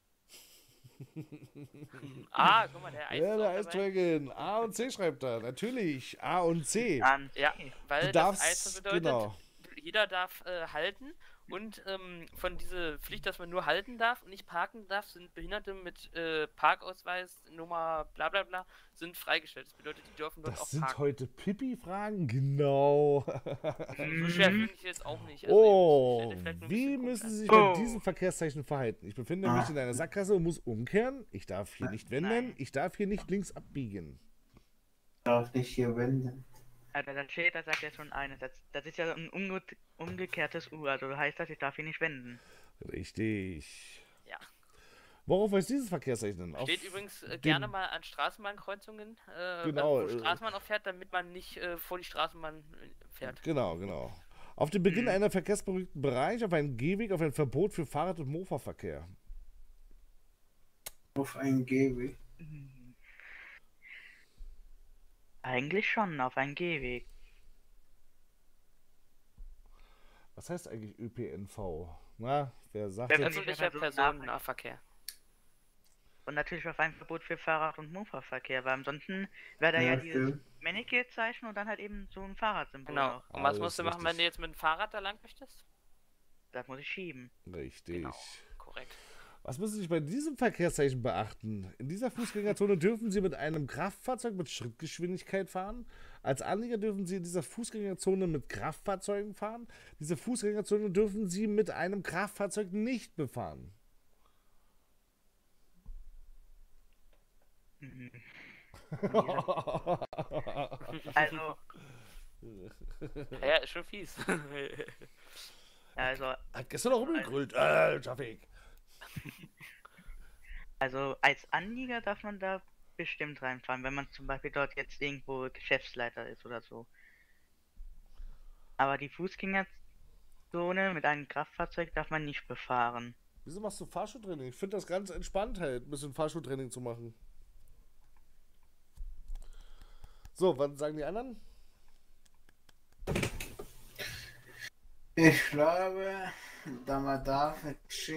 Guck mal, der Eis Ja, ist der auch Ice dabei. Dragon. A und C schreibt er. Natürlich. A und C. An Ja, weil Du das Eis darfst, bedeutet, genau. jeder darf halten und von dieser Pflicht, dass man nur halten darf und nicht parken darf, sind Behinderte mit Parkausweis, Nummer bla bla bla, sind freigestellt. Das bedeutet, die dürfen dort Das auch sind parken. heute Pipi-Fragen? Genau. So schwer finde ich jetzt auch nicht. Oh, ich stelle vielleicht nur ein wie bisschen komisch müssen an. Sie sich bei diesem Verkehrszeichen verhalten? Ich befinde mich in einer Sackgasse und muss umkehren. Ich darf hier nicht wenden. Nein. Ich darf hier nicht links abbiegen. Darf nicht hier wenden. Also das Schild, das sagt ja schon eines. Das ist ja ein umgekehrtes U, also heißt das, ich darf hier nicht wenden. Richtig. Ja. Worauf weist dieses Verkehrszeichen denn? Auf Steht übrigens dem- gerne mal an Straßenbahnkreuzungen, Genau, wo Straßenbahn auch fährt, damit man nicht vor die Straßenbahn fährt. Genau, genau. Auf dem Beginn einer verkehrsberuhigten Bereich, auf einen Gehweg, auf ein Verbot für Fahrrad- und Mofa-Verkehr. Auf einen Gehweg. Eigentlich schon, auf einen Gehweg. Was heißt eigentlich ÖPNV? Na, wer sagt Wer- jetzt? Öffentlicher Personennahverkehr. Und natürlich auf ein Verbot für Fahrrad- und Mofa-Verkehr, weil ansonsten wäre da ja dieses stimmt. Männliche-Zeichen und dann halt eben so ein Fahrradsymbol Genau. noch. Und was Alles musst du machen, wenn richtig. du jetzt mit dem Fahrrad da lang möchtest? Das muss ich schieben. Richtig. Genau. Korrekt. Was müssen Sie sich bei diesem Verkehrszeichen beachten? In dieser Fußgängerzone dürfen Sie mit einem Kraftfahrzeug mit Schrittgeschwindigkeit fahren. Als Anlieger dürfen Sie in dieser Fußgängerzone mit Kraftfahrzeugen fahren. Diese Fußgängerzone dürfen Sie mit einem Kraftfahrzeug nicht befahren. Mhm. Also, Ja, ist schon fies. also, Hat gestern noch rumgegrüllt. Traffic. also als Anlieger darf man da bestimmt reinfahren, wenn man zum Beispiel dort jetzt irgendwo Geschäftsleiter ist oder so. Aber die Fußgängerzone mit einem Kraftfahrzeug darf man nicht befahren. Wieso machst du Fahrschultraining? Ich finde das ganz entspannt halt, ein bisschen Fahrschultraining zu machen. So, was sagen die anderen? Ich glaube, da man darf mit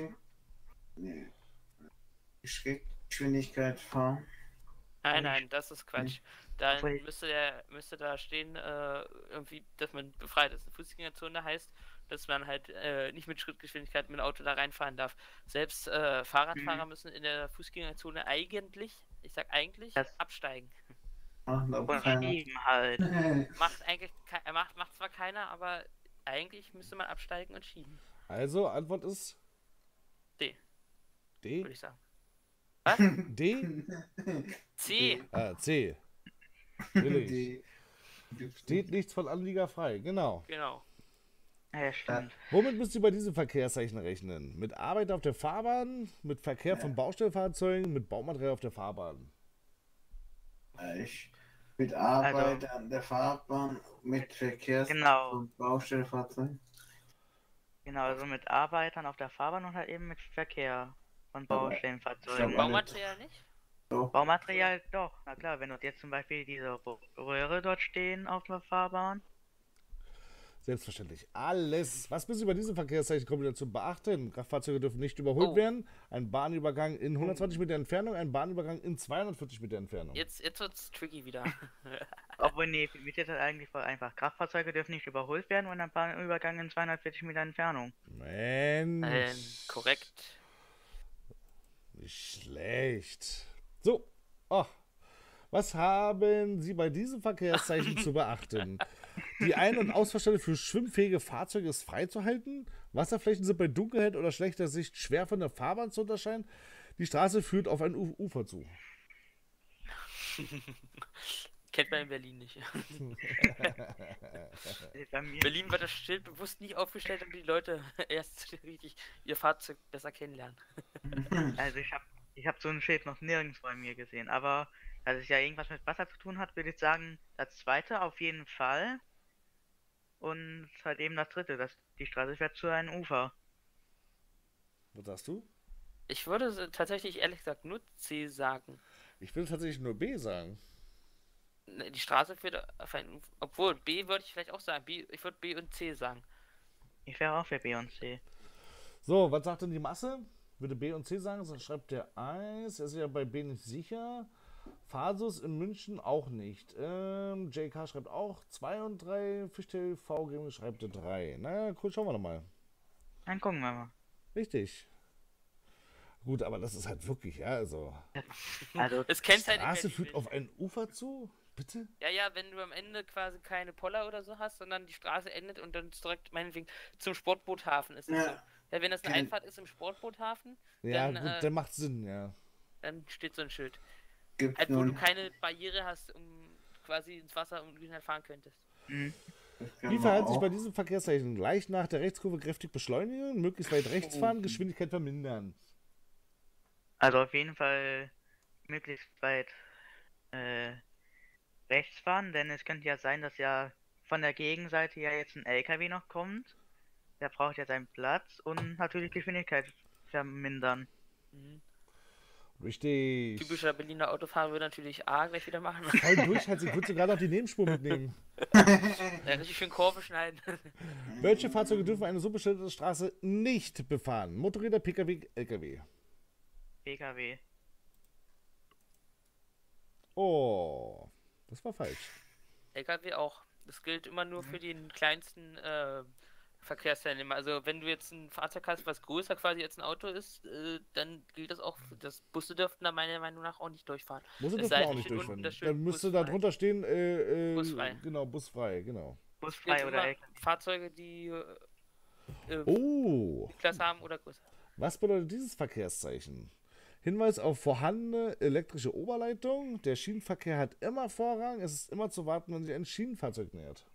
Geschwindigkeit fahren. Nein, das ist Quatsch. Dann Obwohl- müsste da stehen, irgendwie, dass man befreit ist. Eine Fußgängerzone heißt, dass man halt nicht mit Schrittgeschwindigkeit mit dem Auto da reinfahren darf. Selbst Fahrradfahrer müssen in der Fußgängerzone eigentlich, ich sag eigentlich, Das- absteigen. Macht aber Und keiner. schieben halt. Macht zwar keiner, aber eigentlich müsste man absteigen und schieben, Also, Antwort ist D. D? würde ich sagen. D? C. C. Billig. Die- Steht nichts von Anlieger frei, genau. Genau. Ja, stimmt. Womit müsst ihr bei diesem Verkehrszeichen rechnen? Mit Arbeit auf der Fahrbahn, mit Verkehr von Baustellfahrzeugen, mit Baumaterial auf der Fahrbahn. Ich Mit Arbeit an der Fahrbahn, mit Verkehrs- Genau. und Baustellenfahrzeugen. Genau, also mit Arbeitern auf der Fahrbahn und halt eben mit Verkehr von Aber- Baustellenfahrzeugen. aber- Baumaterial nicht? Doch. Baumaterial doch, na klar, wenn dort jetzt zum Beispiel diese Röhre dort stehen auf der Fahrbahn. Selbstverständlich. Alles. Was müssen Sie bei diesem Verkehrszeichen-Kombination beachten? Kraftfahrzeuge dürfen nicht überholt werden. Ein Bahnübergang in 120 Meter Entfernung, ein Bahnübergang in 240 Meter Entfernung. Jetzt wird's tricky wieder. Obwohl, nee, für mich ist das eigentlich voll einfach. Kraftfahrzeuge dürfen nicht überholt werden und ein Bahnübergang in 240 Meter Entfernung. Mensch. Korrekt. Nicht schlecht. So. Oh. Was haben Sie bei diesem Verkehrszeichen zu beachten? Die Ein- und Ausfahrstelle für schwimmfähige Fahrzeuge ist freizuhalten. Wasserflächen sind bei Dunkelheit oder schlechter Sicht schwer von der Fahrbahn zu unterscheiden. Die Straße führt auf ein Ufer zu. Kennt man in Berlin nicht. Bei mir, Berlin wird das Schild bewusst nicht aufgestellt, damit die Leute erst richtig ihr Fahrzeug besser kennenlernen. also ich hab so ein Schild noch nirgends bei mir gesehen, aber da es ja irgendwas mit Wasser zu tun hat, würde ich sagen, das zweite auf jeden Fall. Und halt eben das dritte, die Straße fährt zu einem Ufer. Was sagst du? Ich würde tatsächlich ehrlich gesagt nur C sagen. Ich will tatsächlich nur B sagen. Ne, die Straße führt auf ein Ufer. Obwohl, B würde ich vielleicht auch sagen. Ich würde B und C sagen. Ich wäre auch für B und C. So, was sagt denn die Masse? Würde B und C sagen, so schreibt der Eis. Er ist ja bei B nicht sicher. Fasus in München auch nicht. JK schreibt auch 2 und 3. Fischtail V Gaming schreibt 3. Na cool, schauen wir doch mal. Dann gucken wir mal. Richtig. Gut, aber das ist halt wirklich, ja, also. Also, Es kennt halt in Straße Berlin führt nicht. auf ein Ufer zu? Bitte? Ja, wenn du am Ende quasi keine Poller oder so hast, sondern die Straße endet und dann direkt meinetwegen zum Sportboothafen ist es so. Ja. Ja, wenn das eine Kenn- Einfahrt ist im Sportboothafen, Ja, dann, gut, der macht Sinn, ja. dann steht so ein Schild. Gibt Halt, wo du nun, keine Barriere hast, um quasi ins Wasser und halt fahren könntest. das kann Wie man verhält sich auch- bei diesem Verkehrszeichen? Gleich nach der Rechtskurve kräftig beschleunigen, möglichst weit rechts fahren, Geschwindigkeit vermindern. also auf jeden Fall möglichst weit rechts fahren, denn es könnte ja sein, dass ja von der Gegenseite ja jetzt ein LKW noch kommt. Der braucht ja seinen Platz und natürlich Geschwindigkeit vermindern. Mhm. Richtig. Typischer Berliner Autofahrer würde natürlich A gleich wieder machen. Voll durchhalten, ich würde sogar noch die Nebenspur mitnehmen. Ja, richtig schön Kurve schneiden. Welche Fahrzeuge dürfen eine so beschilderte Straße nicht befahren? Motorräder, Pkw, Lkw. PKW. Oh, das war falsch. LKW auch. Das gilt immer nur für den kleinsten Verkehrsteilnehmer. Also wenn du jetzt ein Fahrzeug hast, was größer quasi als ein Auto ist, dann gilt das auch. Das Busse dürften da meiner Meinung nach auch nicht durchfahren. Busse Es dürfen sei denn, auch nicht steht unten durchfahren. das Schild Dann müsste da busfrei. drunter stehen, Busfrei. genau, busfrei, genau. Gilt Busfrei oder immer LKW. Fahrzeuge, die Oh, Klasse haben oder größer. was bedeutet dieses Verkehrszeichen? Hinweis auf vorhandene elektrische Oberleitung. Der Schienenverkehr hat immer Vorrang. Es ist immer zu warten, wenn sich ein Schienenfahrzeug nähert.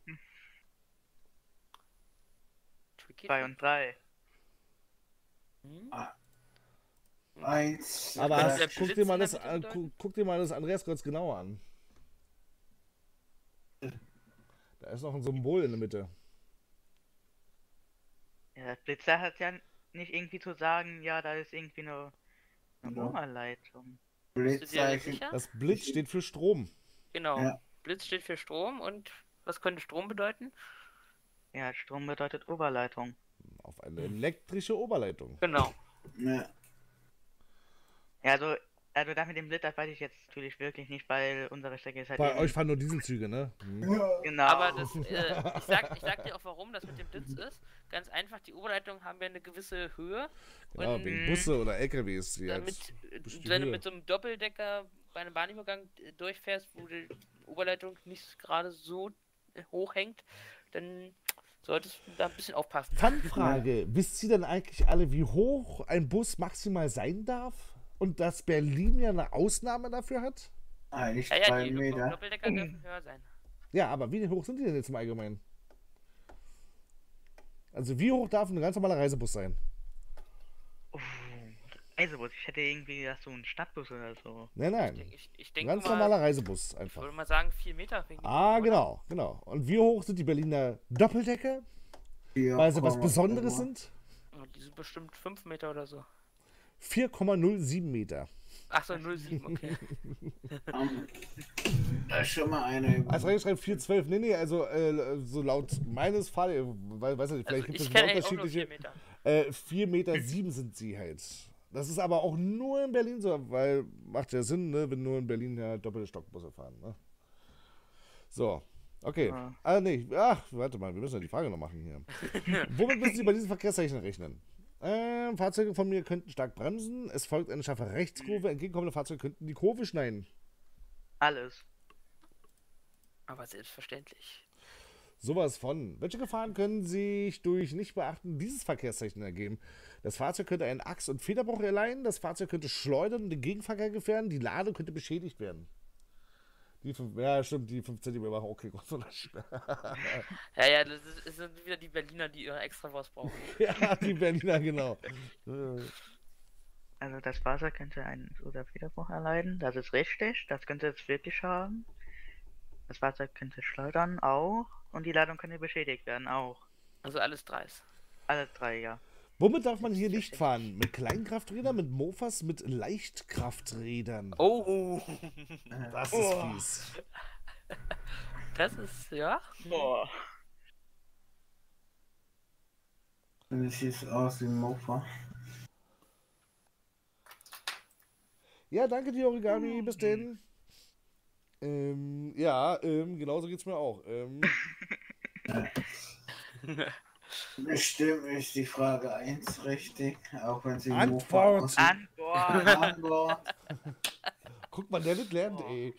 Tricky. 2 und 3. Hm? Eins. Aber Könnte der guck Blitz dir, mal in der das, Mitte bedeuten? guck dir mal das Andreaskreuz genauer an. Da ist noch ein Symbol in der Mitte. Ja, das Blitzer hat ja nicht irgendwie zu sagen, ja, da ist irgendwie eine Ja. Oberleitung. Bist du dir Blitzzeichen. sicher? Das Blitz steht für Strom. Genau. Ja. Blitz steht für Strom und was könnte Strom bedeuten? Ja, Strom bedeutet Oberleitung. Auf eine elektrische Oberleitung. Genau. Ja. Ja, also das mit dem Blitz, das weiß ich jetzt natürlich wirklich nicht, weil unsere Strecke ist halt Bei eben- euch fahren nur Dieselzüge, ne? Hm. Genau. Aber das, ich sag dir auch, warum das mit dem Blitz ist. Ganz einfach, die Oberleitungen haben ja eine gewisse Höhe. Ja, Und wegen Busse oder LKWs. Die damit, halt durch die wenn du Höhe. mit so einem Doppeldecker bei einem Bahnübergang durchfährst, wo die Oberleitung nicht gerade so hoch hängt, dann solltest du da ein bisschen aufpassen. Fangfrage. Wisst ihr denn eigentlich alle, wie hoch ein Bus maximal sein darf? Und dass Berlin ja eine Ausnahme dafür hat? Eigentlich Ja, 3 die Meter. Doppeldecker dürfen höher sein. Ja, aber wie hoch sind die denn jetzt im Allgemeinen? Also wie hoch darf ein ganz normaler Reisebus sein? Reisebus. Ich hätte irgendwie gedacht, so ein Stadtbus oder so. Nein. Ich Ein denke ganz mal, normaler Reisebus ich einfach. würde mal sagen 4 Meter. Wegen dem Ah, Boden, oder? genau. Und wie hoch sind die Berliner Doppeldecker? Weil sie was Besonderes sind? Ja, die sind bestimmt 5 Meter oder so. 4,07 Meter. Achso, 0,7, okay. Da ist schon mal eine. Als reingeschrieben 4,12. Nee, also so laut meines Fahr, weiß nicht, vielleicht Also gibt ich es kenne eigentlich auch nur 4 unterschiedliche. Meter. 4,7 Meter sind sie halt. Das ist aber auch nur in Berlin so, weil macht ja Sinn, ne, wenn nur in Berlin ja doppelte Stockbusse fahren. Ne? So, okay. Ja. Nee, ach, warte mal, wir müssen ja die Frage noch machen hier. Womit müssen Sie bei diesen Verkehrszeichen rechnen? Fahrzeuge von mir könnten stark bremsen, es folgt eine scharfe Rechtskurve, entgegenkommende Fahrzeuge könnten die Kurve schneiden. Alles. Aber selbstverständlich. Sowas von. Welche Gefahren können sich durch Nichtbeachten dieses Verkehrszeichen ergeben? Das Fahrzeug könnte einen Achs- und Federbruch erleiden, das Fahrzeug könnte schleudern und den Gegenverkehr gefährden, die Ladung könnte beschädigt werden. Ja, stimmt, die 5 cm machen okay, großen Unterschied. Ja, das sind wieder die Berliner, die ihre Extrawurst brauchen. Ja, die Berliner, genau. Also das Fahrzeug könnte einen oder Federbruch erleiden. Das ist richtig. Das könnte es wirklich haben. Das Fahrzeug könnte schleudern auch. Und die Ladung könnte beschädigt werden auch. Also alles dreist. Alles drei, ja. Womit darf man hier nicht fahren? Mit Kleinkrafträdern, mit Mofas, mit Leichtkrafträdern. Oh, Das ist fies. das ist, ja. Boah. Das sieht aus wie ein Mofa. Ja, danke dir, Origami. Bis denn. Genauso geht's mir auch. Bestimmt ist die Frage 1 richtig, auch wenn sie Antwort. Mofa aussieht. Antwort. Guck mal, der nicht lernt, ey.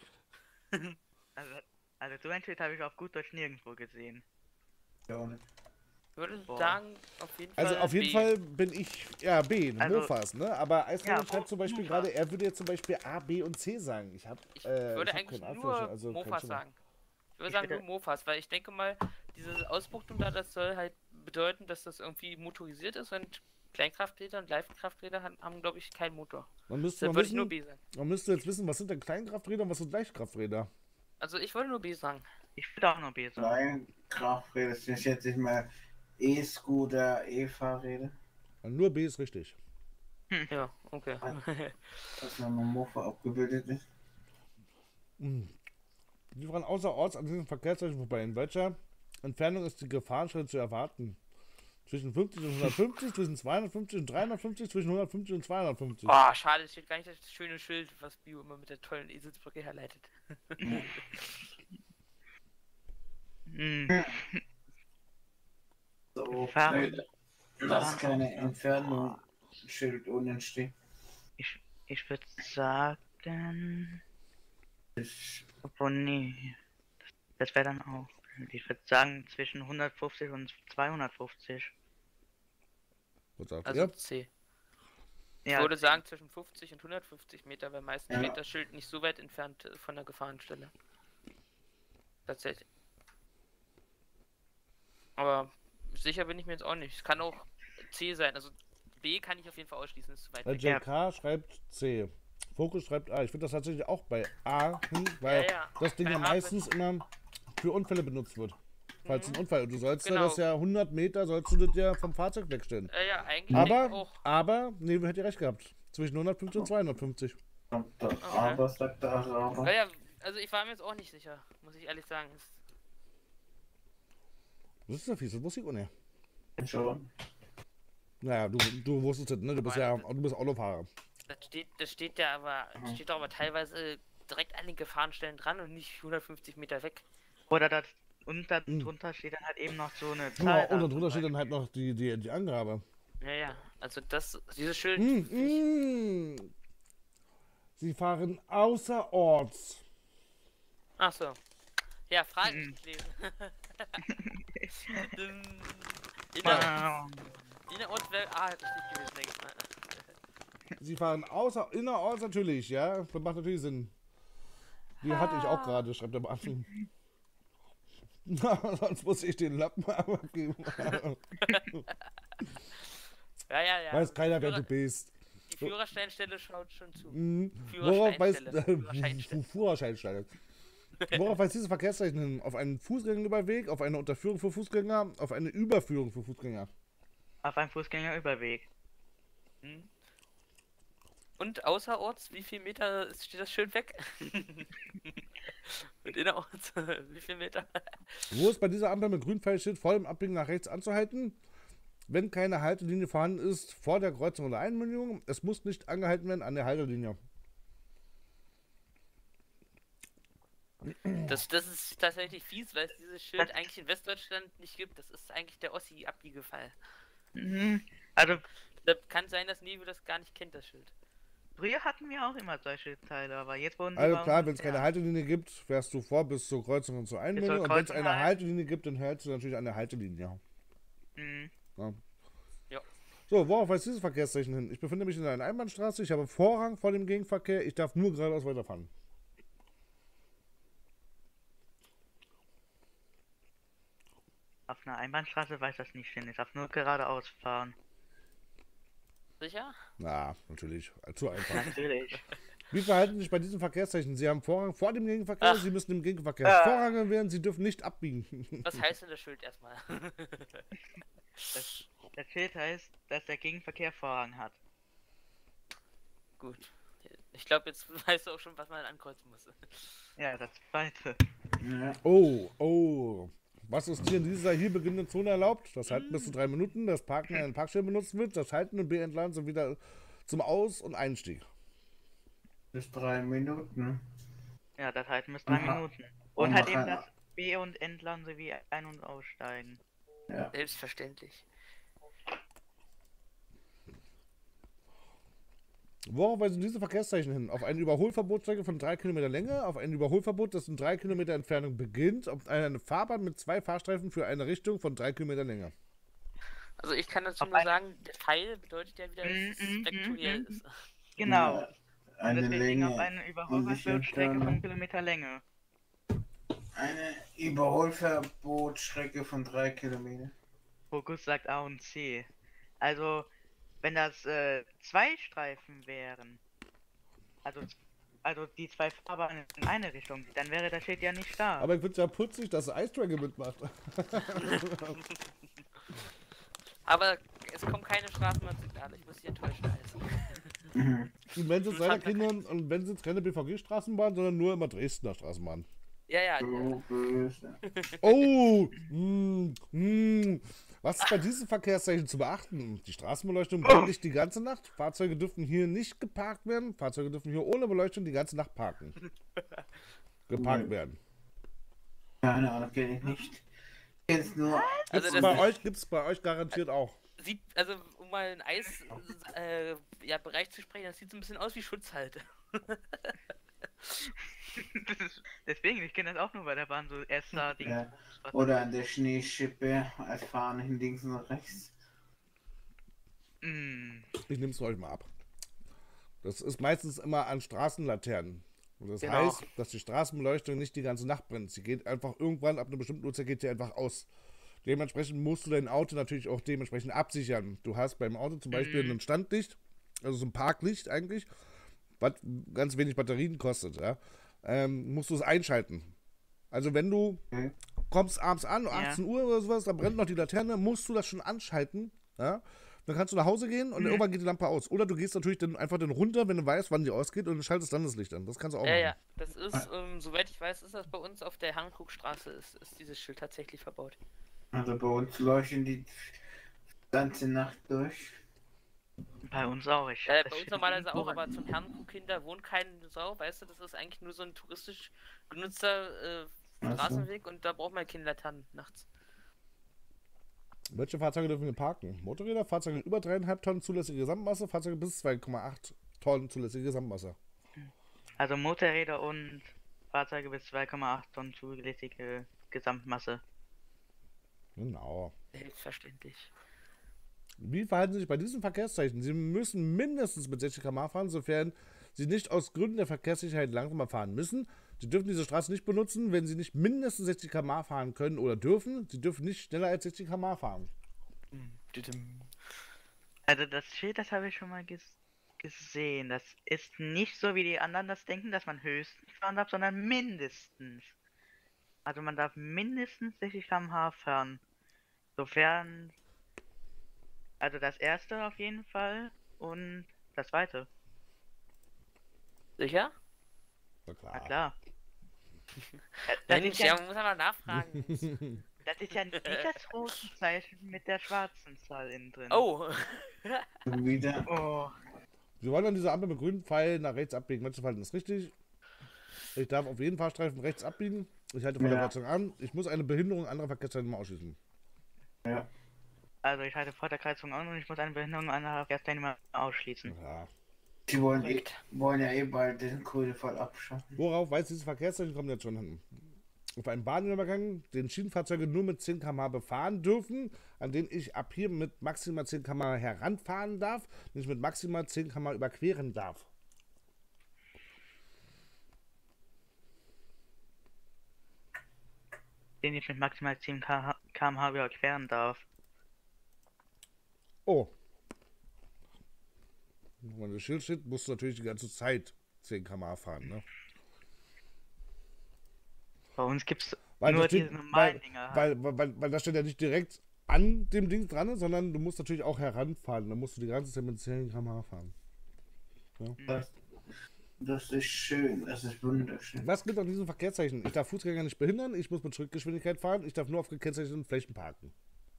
Also so ein Schild habe ich auf gut Deutsch nirgendwo gesehen. Ja, Ich würde Boah. sagen, auf jeden Fall. Also auf jeden B. Fall bin ich, ja, B, Also- Mofas, ne? Aber Eismann Ja, schreibt zum Beispiel Mofa. gerade, er würde jetzt zum Beispiel A, B und C sagen. Ich würde Ich würde eigentlich nur Mofas sagen. Ich würde Ich sagen würde- nur Mofas, weil ich denke mal, diese Ausbuchtung da, das soll halt bedeuten, dass das irgendwie motorisiert ist und Kleinkrafträder und Leichtkrafträder haben glaube ich, keinen Motor. Man müsste, Dann man, würde ich nur wissen, B sagen. man müsste jetzt wissen, was sind denn Kleinkrafträder und was sind Leichtkrafträder? Also ich würde nur B sagen. Ich würde auch nur B sagen. Kleinkrafträder sind schätze ich mal E-Scooter, E-Fahrräder. Nur B ist richtig. Ja, okay. Dass man mit Mofa abgebildet ist. Die fahren außerorts an diesem Verkehrszeichen vorbei. In welcher Entfernung ist die Gefahrenschritt zu erwarten? Zwischen 50 und 150, zwischen 250 und 350, zwischen 150 und 250. Oh, schade, es steht gar nicht das schöne Schild, was Bio immer mit der tollen Eselsbrücke herleitet. Hm. So, Fahren. lass keine Entfernung Schild unten stehen. Ich würde sagen. Obwohl, nee. Das wäre dann auch. Ich würde sagen zwischen 150 und 250. Was sagt Also ihr? C. Ich Ja, würde sagen zwischen 50 und 150 Meter, weil meistens Ja. steht das Schild nicht so weit entfernt von der Gefahrenstelle. Tatsächlich. Aber sicher bin ich mir jetzt auch nicht. Es kann auch C sein. Also B kann ich auf jeden Fall ausschließen, ist zu weit weg. JK schreibt C. Fokus schreibt A. Ich finde das tatsächlich auch bei A, weil Ja. das Ding Bei ja A meistens immer für Unfälle benutzt wird. Falls ein Unfall. Und du sollst ja Genau. das ja 100 Meter, sollst du das ja vom Fahrzeug wegstellen. Ja, eigentlich denke ich Aber, auch. nee, hätte ihr recht gehabt. Zwischen 150 und 250. Und der Aber sagt der Araber. Ja, also ich war mir jetzt auch nicht sicher, muss ich ehrlich sagen. Das ist ja fies, das wusste ich auch nicht. Schon. Naja, du wusstest es, ne? Du bist Autofahrer. Das steht ja aber, das steht doch aber teilweise direkt an den Gefahrenstellen dran und nicht 150 Meter weg. Oder das. Und darunter steht dann halt eben noch so eine Ja, Zahl. und da. darunter steht dann halt noch die Angabe. Ja, also dieses Schild. Sie fahren außerorts. Ach so. Ja, Fragen Mhm. lesen. Wow. Innerorts wäre A richtig gewesen, denke ich mal. Sie fahren innerorts natürlich, ja. Das macht natürlich Sinn. Die hatte ich auch gerade, schreibt der Beamte. Na, sonst muss ich den Lappen abgeben. Ja. Weiß keiner, wer du bist. Die Führerscheinstelle schaut schon zu. Worauf weist Führerscheinstelle. Führerscheinstelle. Worauf weist dieses Verkehrszeichen hin? Auf einen Fußgängerüberweg, auf eine Unterführung für Fußgänger, auf eine Überführung für Fußgänger. Auf einem Fußgängerüberweg. Hm. Und außerorts, wie viel Meter steht das schön weg? Und innerorts, wie viel Meter? Wo es bei dieser Ampel mit Grünpfeil steht, vor dem Abbiegen nach rechts anzuhalten, wenn keine Haltelinie vorhanden ist, vor der Kreuzung oder Einmündung. Es muss nicht angehalten werden an der Haltelinie. Das ist tatsächlich fies, weil es dieses Schild eigentlich in Westdeutschland nicht gibt. Das ist eigentlich der Ossi-Abbiegefall. Also, Da kann sein, dass Nevo das gar nicht kennt, das Schild. früher hatten wir auch immer solche Teile, aber jetzt wurden die Also bei klar, uns, wenn es keine ja. Haltelinie gibt, fährst du vor bis zur Kreuzung und zur Einmündung. Und wenn es eine Kreuzung Haltelinie gibt, dann hältst du natürlich an der Haltelinie. Mhm. Ja. Ja. So, worauf weist dieses Verkehrszeichen hin? Ich befinde mich in einer Einbahnstraße, ich habe Vorrang vor dem Gegenverkehr, ich darf nur geradeaus weiterfahren. Auf einer Einbahnstraße weiß das nicht stehen. Ich darf nur geradeaus fahren. Sicher? Na, natürlich. Zu einfach. Natürlich. Wie verhalten Sie sich bei diesem Verkehrszeichen? Sie haben Vorrang vor dem Gegenverkehr, Ach. Sie müssen dem Gegenverkehr Vorrang wählen, Sie dürfen nicht abbiegen. Was heißt denn das Schild erstmal? Das Schild heißt, dass der Gegenverkehr Vorrang hat. Gut. Ich glaube, jetzt weißt du auch schon, was man ankreuzen muss. Ja, das zweite. Ja. Oh. Was ist hier in dieser hier beginnenden Zone erlaubt? Das Halten bis zu 3 Minuten, das Parken an den Parkstellen benutzt wird, das Halten und B-Entladen sind wieder zum Aus- und Einstieg. Bis 3 Minuten. Ja, das halten bis 3 Aha. Minuten. Und Und halt noch eben einer. das B- und Entladen sowie Ein- und Aussteigen. Ja. Selbstverständlich. Worauf weisen diese Verkehrszeichen hin? Auf eine Überholverbotsstrecke von 3 Kilometer Länge, auf ein Überholverbot, das in 3 Kilometer Entfernung beginnt, auf eine Fahrbahn mit 2 Fahrstreifen für eine Richtung von 3 Kilometer Länge. Also ich kann dazu Auf nur ein- sagen, der Pfeil bedeutet ja wieder, dass es vektoriell ist. Genau. Ja, eine Deswegen auf Länge. eine Überholverbotsstrecke von Kilometer Länge. Eine Überholverbotsstrecke von 3 Kilometer. Fokus sagt A und C. Also, wenn das 2 Streifen wären, also die 2 Fahrbahnen in eine Richtung, dann wäre das Schild ja nicht da. Aber ich finde es ja putzig, dass Ice Dragon mitmacht. Aber es kommen keine Straßenbahnsignale, ich muss Sie enttäuschen, Eis. Und wenn es seine Kinder, und wenn es keine BVG-Straßenbahn, sondern nur immer Dresdner Straßenbahn. Ja. So böse. Oh! Was ist bei diesem Verkehrszeichen zu beachten? Die Straßenbeleuchtung brennt nicht die ganze Nacht. Fahrzeuge dürfen hier nicht geparkt werden. Fahrzeuge dürfen hier ohne Beleuchtung die ganze Nacht geparkt werden. Keine Ahnung, kenne ich nicht. Kenn's nur. Also Gibt es bei euch garantiert auch. sieht, also um mal einen Eis Bereich zu sprechen, das sieht so ein bisschen aus wie Schutzhalte. Deswegen, ich kenne das auch nur bei der Bahn, so erster Ding. Ja. Oder an der Schneeschippe als Fahne hin links und rechts. Ich nehme es euch mal ab. Das ist meistens immer an Straßenlaternen. Und das Genau. heißt, dass die Straßenbeleuchtung nicht die ganze Nacht brennt. Sie geht einfach irgendwann, ab einer bestimmten Uhrzeit geht sie einfach aus. Dementsprechend musst du dein Auto natürlich auch dementsprechend absichern. Du hast beim Auto zum Beispiel ein Standlicht, also so ein Parklicht eigentlich, was ganz wenig Batterien kostet. Ja? Musst du es einschalten. Also wenn du kommst abends an, 18 Uhr oder sowas, da brennt noch die Laterne, musst du das schon anschalten. Ja? Dann kannst du nach Hause gehen und irgendwann geht die Lampe aus. Oder du gehst natürlich dann einfach dann runter, wenn du weißt, wann die ausgeht und schaltest dann das Licht an. Das kannst du auch machen. Ja, das ist, soweit ich weiß, ist das bei uns auf der Hankookstraße, ist dieses Schild tatsächlich verbaut. Also bei uns leuchten die ganze Nacht durch. Bei uns auch. Bei uns normalerweise auch, aber zum Hankook hin, da wohnt keine Sau, weißt du, das ist eigentlich nur so ein touristisch genutzter Straßenweg und da braucht man keine Laternen nachts. Welche Fahrzeuge dürfen wir parken? Motorräder, Fahrzeuge über 3,5 Tonnen zulässige Gesamtmasse, Fahrzeuge bis 2,8 Tonnen zulässige Gesamtmasse. Also Motorräder und Fahrzeuge bis 2,8 Tonnen zulässige Gesamtmasse. Genau. Selbstverständlich. Wie verhalten Sie sich bei diesem Verkehrszeichen? Sie müssen mindestens mit 60 km/h fahren, sofern Sie nicht aus Gründen der Verkehrssicherheit langsamer fahren müssen. Sie dürfen diese Straße nicht benutzen, wenn Sie nicht mindestens 60 km/h fahren können oder dürfen. Sie dürfen nicht schneller als 60 km/h fahren. Also das Schild, das habe ich schon mal gesehen. Das ist nicht so, wie die anderen das denken, dass man höchstens fahren darf, sondern mindestens. Also man darf mindestens 60 km/h fahren. Sofern, also das erste auf jeden Fall und das zweite. Sicher? Na Na klar. klar. Mensch, ja, man muss aber nachfragen. Das ist ja nicht das rote Zeichen mit der schwarzen Zahl innen drin. Oh. Schon wieder. Oh. Wir wollen an dieser Ampel mit grünen Pfeil nach rechts abbiegen. Manche Verhalten ist richtig. Ich darf auf jeden Fahrstreifen rechts abbiegen. Ich halte vor der Ja. Kreuzung an. Ich muss eine Behinderung anderer Verkehrsteilnehmer ausschließen. Ja. Also ich halte vor der Kreuzung an und ich muss eine Behinderung anderer Verkehrsteilnehmer ausschließen. Ja. Die wollen ja eh bald den grünen Fall abschaffen. Worauf weiß diese Verkehrszeichen kommen jetzt schon hin? Auf einem Bahnübergang, den Schienenfahrzeuge nur mit 10 km/h befahren dürfen, an denen ich ab hier mit maximal 10 km/h heranfahren darf, nicht mit maximal 10 km/h überqueren darf. Den ich mit maximal 10 km/h überqueren darf. Oh. Wenn das Schild steht, musst du natürlich die ganze Zeit 10 km/h fahren, ne? Bei uns gibt es Weil nur das steht, diese normalen Dinger. weil das steht ja nicht direkt an dem Ding dran, sondern du musst natürlich auch heranfahren. Dann musst du die ganze Zeit mit 10 km/h fahren. Das ist schön, das ist wunderschön. Was gibt auf diesem Verkehrszeichen? Ich darf Fußgänger nicht behindern, ich muss mit Schrittgeschwindigkeit fahren, ich darf nur auf gekennzeichneten Flächen parken.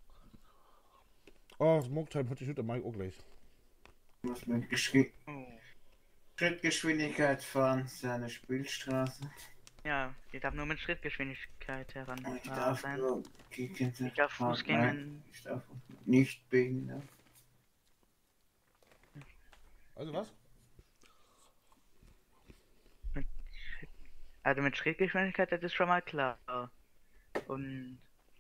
Oh, Smoke-Time hatte ich heute mal auch gleich. Du musst mit Oh. Schrittgeschwindigkeit fahren, ist ja eine Spielstraße. Ja, ich darf nur mit Schrittgeschwindigkeit heran Und ich darf sein. nur gegen Ich darf Fußgängern. Ich darf nicht behindern. Also was? Also mit Schrittgeschwindigkeit, das ist schon mal klar. Und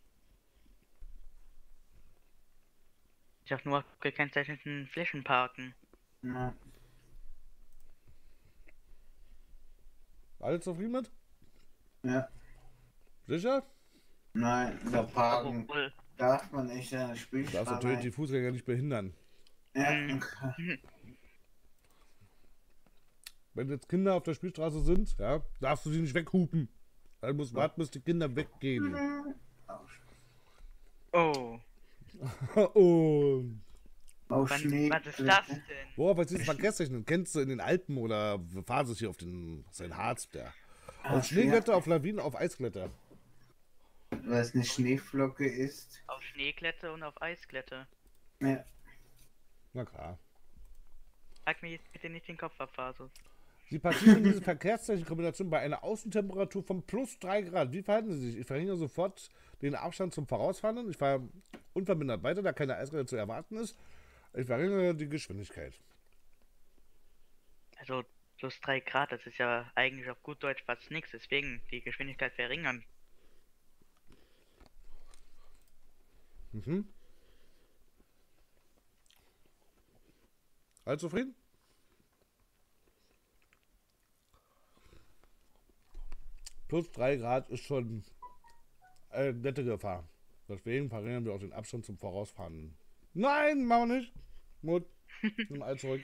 ich darf nur auf gekennzeichneten Flächen parken. Ja. Alle zufrieden mit? Ja. Sicher? Nein, da parken Obwohl, darf man nicht eine Du darfst Spielstraße. natürlich die Fußgänger nicht behindern. Ja. Wenn jetzt Kinder auf der Spielstraße sind, ja, darfst du sie nicht weghupen. Dann musst du warten, bis die Kinder weggehen. oh, Und Auf was Schnee. ist das denn? worauf ist dieses Verkehrszeichen? Kennst du in den Alpen oder wir fahren es hier auf den sein Harz, der. Auf Schneeglätter, auf Lawinen, auf Eisglätter. Weil es eine Schneeflocke ist. Auf Schneeglätte und auf Eisglätte. Ja. Na klar. Frag mir jetzt bitte nicht den Kopf ab, Fasus. Sie passieren diese Verkehrszeichenkombination bei einer Außentemperatur von plus 3 Grad. Wie verhalten Sie sich? Ich verringere sofort den Abstand zum Vorausfahrenden. Ich fahre unvermindert weiter, da keine Eisglätte zu erwarten ist. Ich verringere die Geschwindigkeit. Also plus 3 Grad, das ist ja eigentlich auf gut Deutsch fast nichts, deswegen die Geschwindigkeit verringern. Mhm. Alle zufrieden? Plus 3 Grad ist schon eine nette Gefahr. Deswegen verringern wir auch den Abstand zum Vorausfahrenden. Nein, mach nicht. Mut. Nimm all zurück.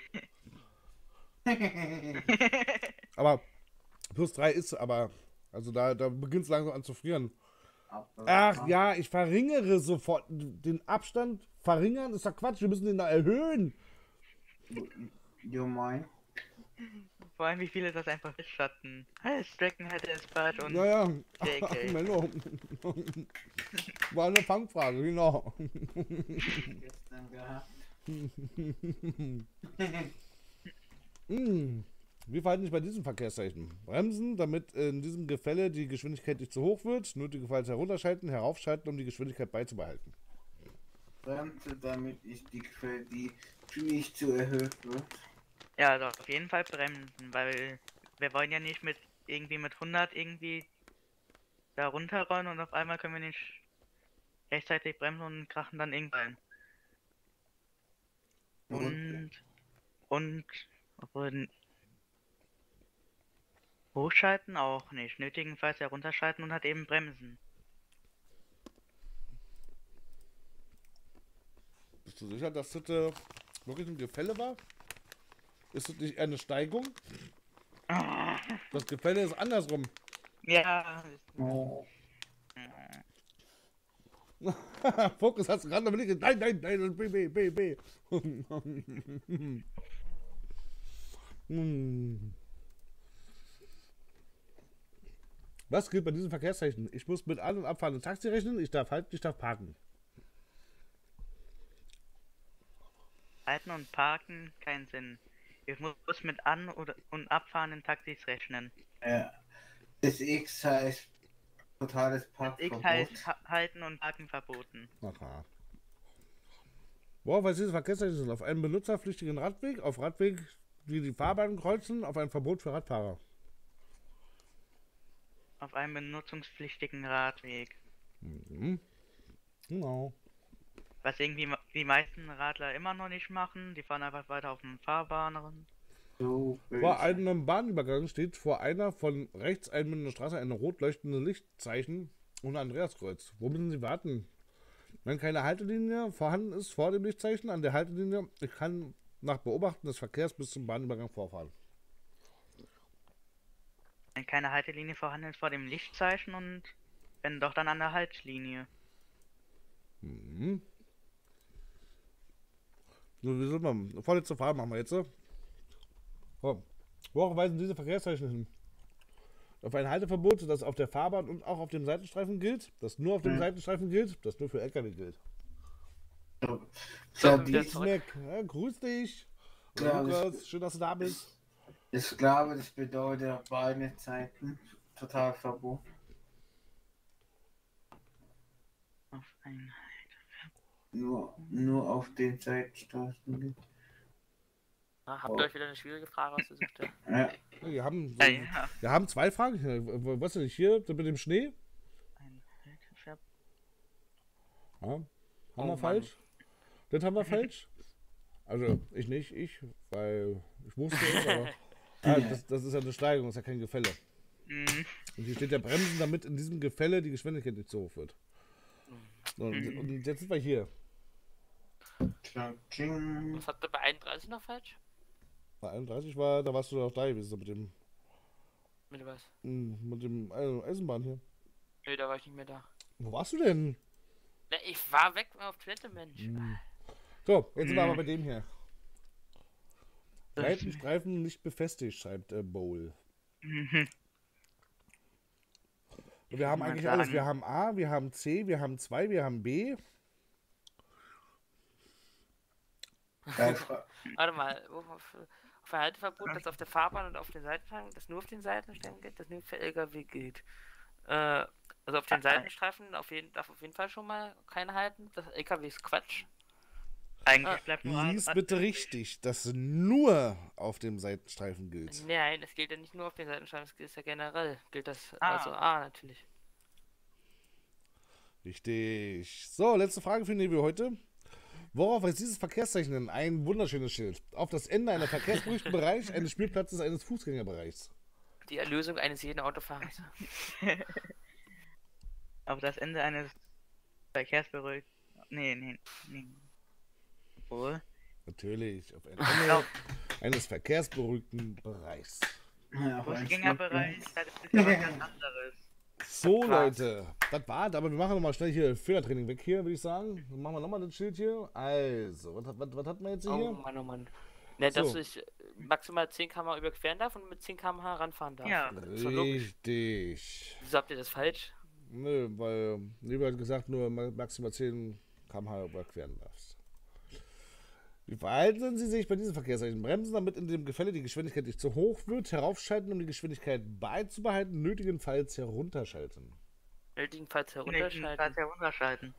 Aber plus 3 ist aber, also da beginnt es langsam an zu frieren. Ach ja, ich verringere sofort den Abstand. Verringern ist doch Quatsch, wir müssen den da erhöhen. You mind? Vor allem wie viele das einfach Schatten. Strecken hätte es bald und Naja, JK. Menno. War eine Fangfrage, genau. Gestern gehabt. Wie verhalten sich bei diesem Verkehrszeichen? Bremsen, damit in diesem Gefälle die Geschwindigkeit nicht zu hoch wird. Nötigenfalls herunterschalten, heraufschalten, um die Geschwindigkeit beizubehalten. Bremse, damit die nicht zu erhöht wird. Ja, also auf jeden Fall bremsen, weil wir wollen ja nicht mit 100 irgendwie da runterrollen und auf einmal können wir nicht rechtzeitig bremsen und krachen dann irgendwann. Und obwohl hochschalten auch nicht. Nötigenfalls herunterschalten und halt eben bremsen. Bist du sicher, dass das wirklich ein Gefälle war? Ist das nicht eher eine Steigung? Ah, Das Gefälle ist andersrum. ja. Oh. Fokus hast du gerade noch nicht. Nein, nein, nein, B. Was gilt bei diesem Verkehrszeichen? Ich muss mit An- und Abfahren Taxi rechnen, ich darf halten, ich darf parken. Halten und parken, keinen Sinn. Ich muss mit An- und Abfahrenden Taxis rechnen. Ja. Das X heißt totales X Parkverbot. heißt Halten und Parken verboten. Na klar. Worauf weist dieses Verkehrszeichen hin? Auf einen benutzerpflichtigen Radweg, auf Radweg, die die Fahrbahn kreuzen, auf ein Verbot für Radfahrer. Auf einem benutzungspflichtigen Radweg. Mhm. Genau. Was irgendwie die meisten Radler immer noch nicht machen. Die fahren einfach weiter auf dem Fahrbahn. So Vor böse. einem Bahnübergang steht vor einer von rechts einmündenden Straße ein rot leuchtendes Lichtzeichen und ein Andreaskreuz. Wo müssen Sie warten? Wenn keine Haltelinie vorhanden ist vor dem Lichtzeichen an der Haltelinie, ich kann nach Beobachten des Verkehrs bis zum Bahnübergang vorfahren. Wenn keine Haltelinie vorhanden ist vor dem Lichtzeichen und wenn doch dann an der Haltlinie. Mhm. So, wie sind wir? Vorletzte Frage machen wir jetzt. So. Worauf weisen diese Verkehrszeichen hin? Auf ein Halteverbot, das auf der Fahrbahn und auch auf dem Seitenstreifen gilt, das nur auf dem Seitenstreifen gilt, das nur für LKW gilt. So, So, die, wieder zurück. Snack, ja, grüß dich. Ja, Lukas, schön, dass du da bist. ich glaube, das bedeutet auf beide Zeiten total Verbot. Auf ein Nur auf den Seitenstraßen. Habt ihr euch wieder eine schwierige Frage ausgesucht? Ja? Ja. Wir haben, Ja, ja. wir haben zwei Fragen. Was denn nicht hier mit dem Schnee? Ein Halteverbot. Ja, haben Oh wir Mann. falsch? Das haben wir falsch? Also, ich nicht, weil ich wusste es, aber das ist ja eine Steigung, das ist ja kein Gefälle. Mhm. Und hier steht ja Bremsen, damit in diesem Gefälle die Geschwindigkeit nicht so hoch wird. So, und jetzt sind wir hier. Tsching. Was habt ihr bei 31 noch falsch? Bei 31 war, da warst du doch da gewesen, Mit was? mit dem Eisenbahn hier. Nö, da war ich nicht mehr da. Wo warst du denn? Na, ich war weg auf Toilette, Mensch. So, jetzt sind wir aber bei dem hier. Seitenstreifen nicht befestigt, schreibt Bowl. Mhm. Wir haben Mal eigentlich sagen. alles. Wir haben A, wir haben C, wir haben 2, wir haben B. Warte mal, auf Verhalteverbot, das auf der Fahrbahn und auf den Seitenstreifen, das nur auf den Seitenstreifen gilt, das nur für LKW gilt. Also auf den Seitenstreifen darf auf jeden Fall schon mal keine halten. Das LKW ist Quatsch. Eigentlich bleibt nur Lies bitte richtig, dass nur auf dem Seitenstreifen gilt. Nein, es gilt ja nicht nur auf den Seitenstreifen, es gilt ja generell. Gilt das, Ah. also A natürlich. Richtig. So, letzte Frage für Nebel heute. Worauf weist dieses Verkehrszeichen hin? Ein wunderschönes Schild. Auf das Ende einer verkehrsberuhigten Bereich eines Spielplatzes eines Fußgängerbereichs. Die Erlösung eines jeden Autofahrers. auf das Ende eines Verkehrsberuhigten. Nee. Obwohl. Natürlich, auf ein Ende eines verkehrsberuhigten Bereichs. Ja, Fußgängerbereich, das ist ja was ganz anderes. So, Krass. Leute, das war's. Aber wir machen nochmal schnell hier Fehlertraining weg hier, würde ich sagen. Dann machen wir nochmal das Schild hier. Also, was hatten wir jetzt Oh hier? Mann, oh Mann. Ne, dass So. ich maximal 10 km/h überqueren darf und mit 10 km/h ranfahren darf. Ja. Das ist doch logisch. Richtig. Wieso habt ihr das falsch? Nö, weil Nebel hat gesagt, nur maximal 10 km/h überqueren darfst. Wie verhalten Sie sich bei diesem Verkehrszeichen? Bremsen, damit in dem Gefälle die Geschwindigkeit nicht zu hoch wird, heraufschalten, um die Geschwindigkeit beizubehalten, nötigenfalls herunterschalten. Nötigenfalls herunterschalten. Falls herunterschalten.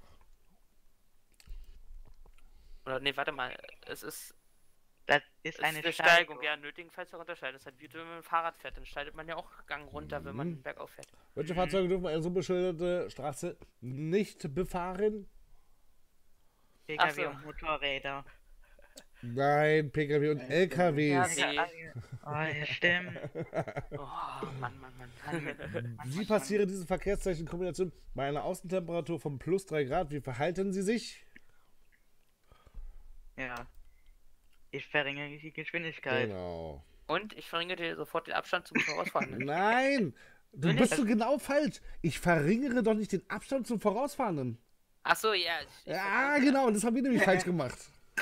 Oder nee, warte mal. Es ist Das ist eine eine Steigung. Ja, nötigenfalls herunterschalten. Das ist halt wie wenn man mit dem Fahrrad fährt. Dann schaltet man ja auch Gang runter, wenn man bergauf fährt. Welche Fahrzeuge dürfen eine so beschilderte Straße nicht befahren? PKW Ach so. und Motorräder. Nein, Pkw und LKWs. Ja, Oh, ja, stimmt. Oh, Mann. Sie passieren diese Verkehrszeichen-Kombination bei einer Außentemperatur von plus 3 Grad. Wie verhalten Sie sich? Ja. Ich verringere die Geschwindigkeit. Genau. Und ich verringere dir sofort den Abstand zum Vorausfahrenden. Nein, du Nee, bist das- so genau falsch. Ich verringere doch nicht den Abstand zum Vorausfahrenden. Achso, ja. Ja, genau, das haben wir nämlich falsch gemacht.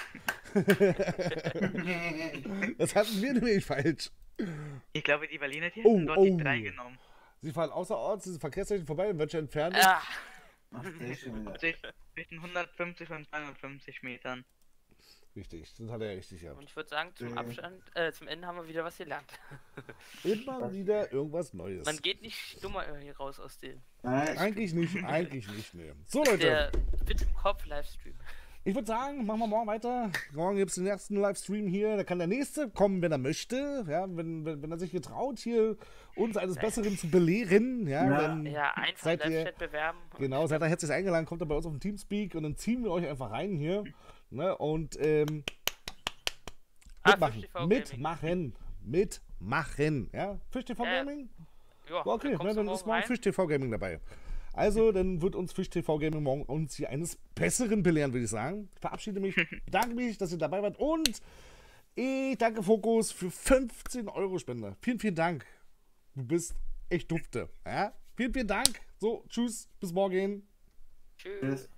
Das hatten wir nämlich falsch. Ich glaube, die Berliner, die Oh, hätten dort oh. die 3 genommen. Sie fahren außerorts diese Verkehrszeichen vorbei und wird schon entfernt. Ah, Ach, der ist schon wieder. Zwischen 150 und 250 Metern. Richtig, das hat er richtig gehabt. und ich würde sagen, zum zum Ende haben wir wieder was gelernt. Immer wieder irgendwas Neues. Man geht nicht dummer hier raus aus dem. Nein, Eigentlich nicht, nee. So Leute, Der Fit im Kopf Livestream. ich würde sagen, machen wir morgen weiter. Morgen gibt es den ersten Livestream hier. Da kann der nächste kommen, wenn er möchte. Ja, wenn er sich getraut, hier uns eines Besseren zu belehren. Ja, Ja. dann Ja, einfach seid ihr, Live-Chat bewerben. und- genau, seid ihr herzlich eingeladen, kommt ihr bei uns auf den Teamspeak und dann ziehen wir euch einfach rein hier. Ne, und mitmachen, Fisch TV Gaming. mitmachen. Ja, Fisch TV Ja. Gaming? Ja, Okay, kommst du dann ist morgen rein. Fisch TV Gaming dabei. Also, dann wird uns Fisch TV Gaming morgen uns hier eines Besseren belehren, würde ich sagen. Ich verabschiede mich, bedanke mich, dass ihr dabei wart und ich danke Fokus für 15 € Spende. Vielen, vielen Dank. Du bist echt dufte. Ja? Vielen, vielen Dank. So, tschüss, bis morgen. Tschüss. Tschüss.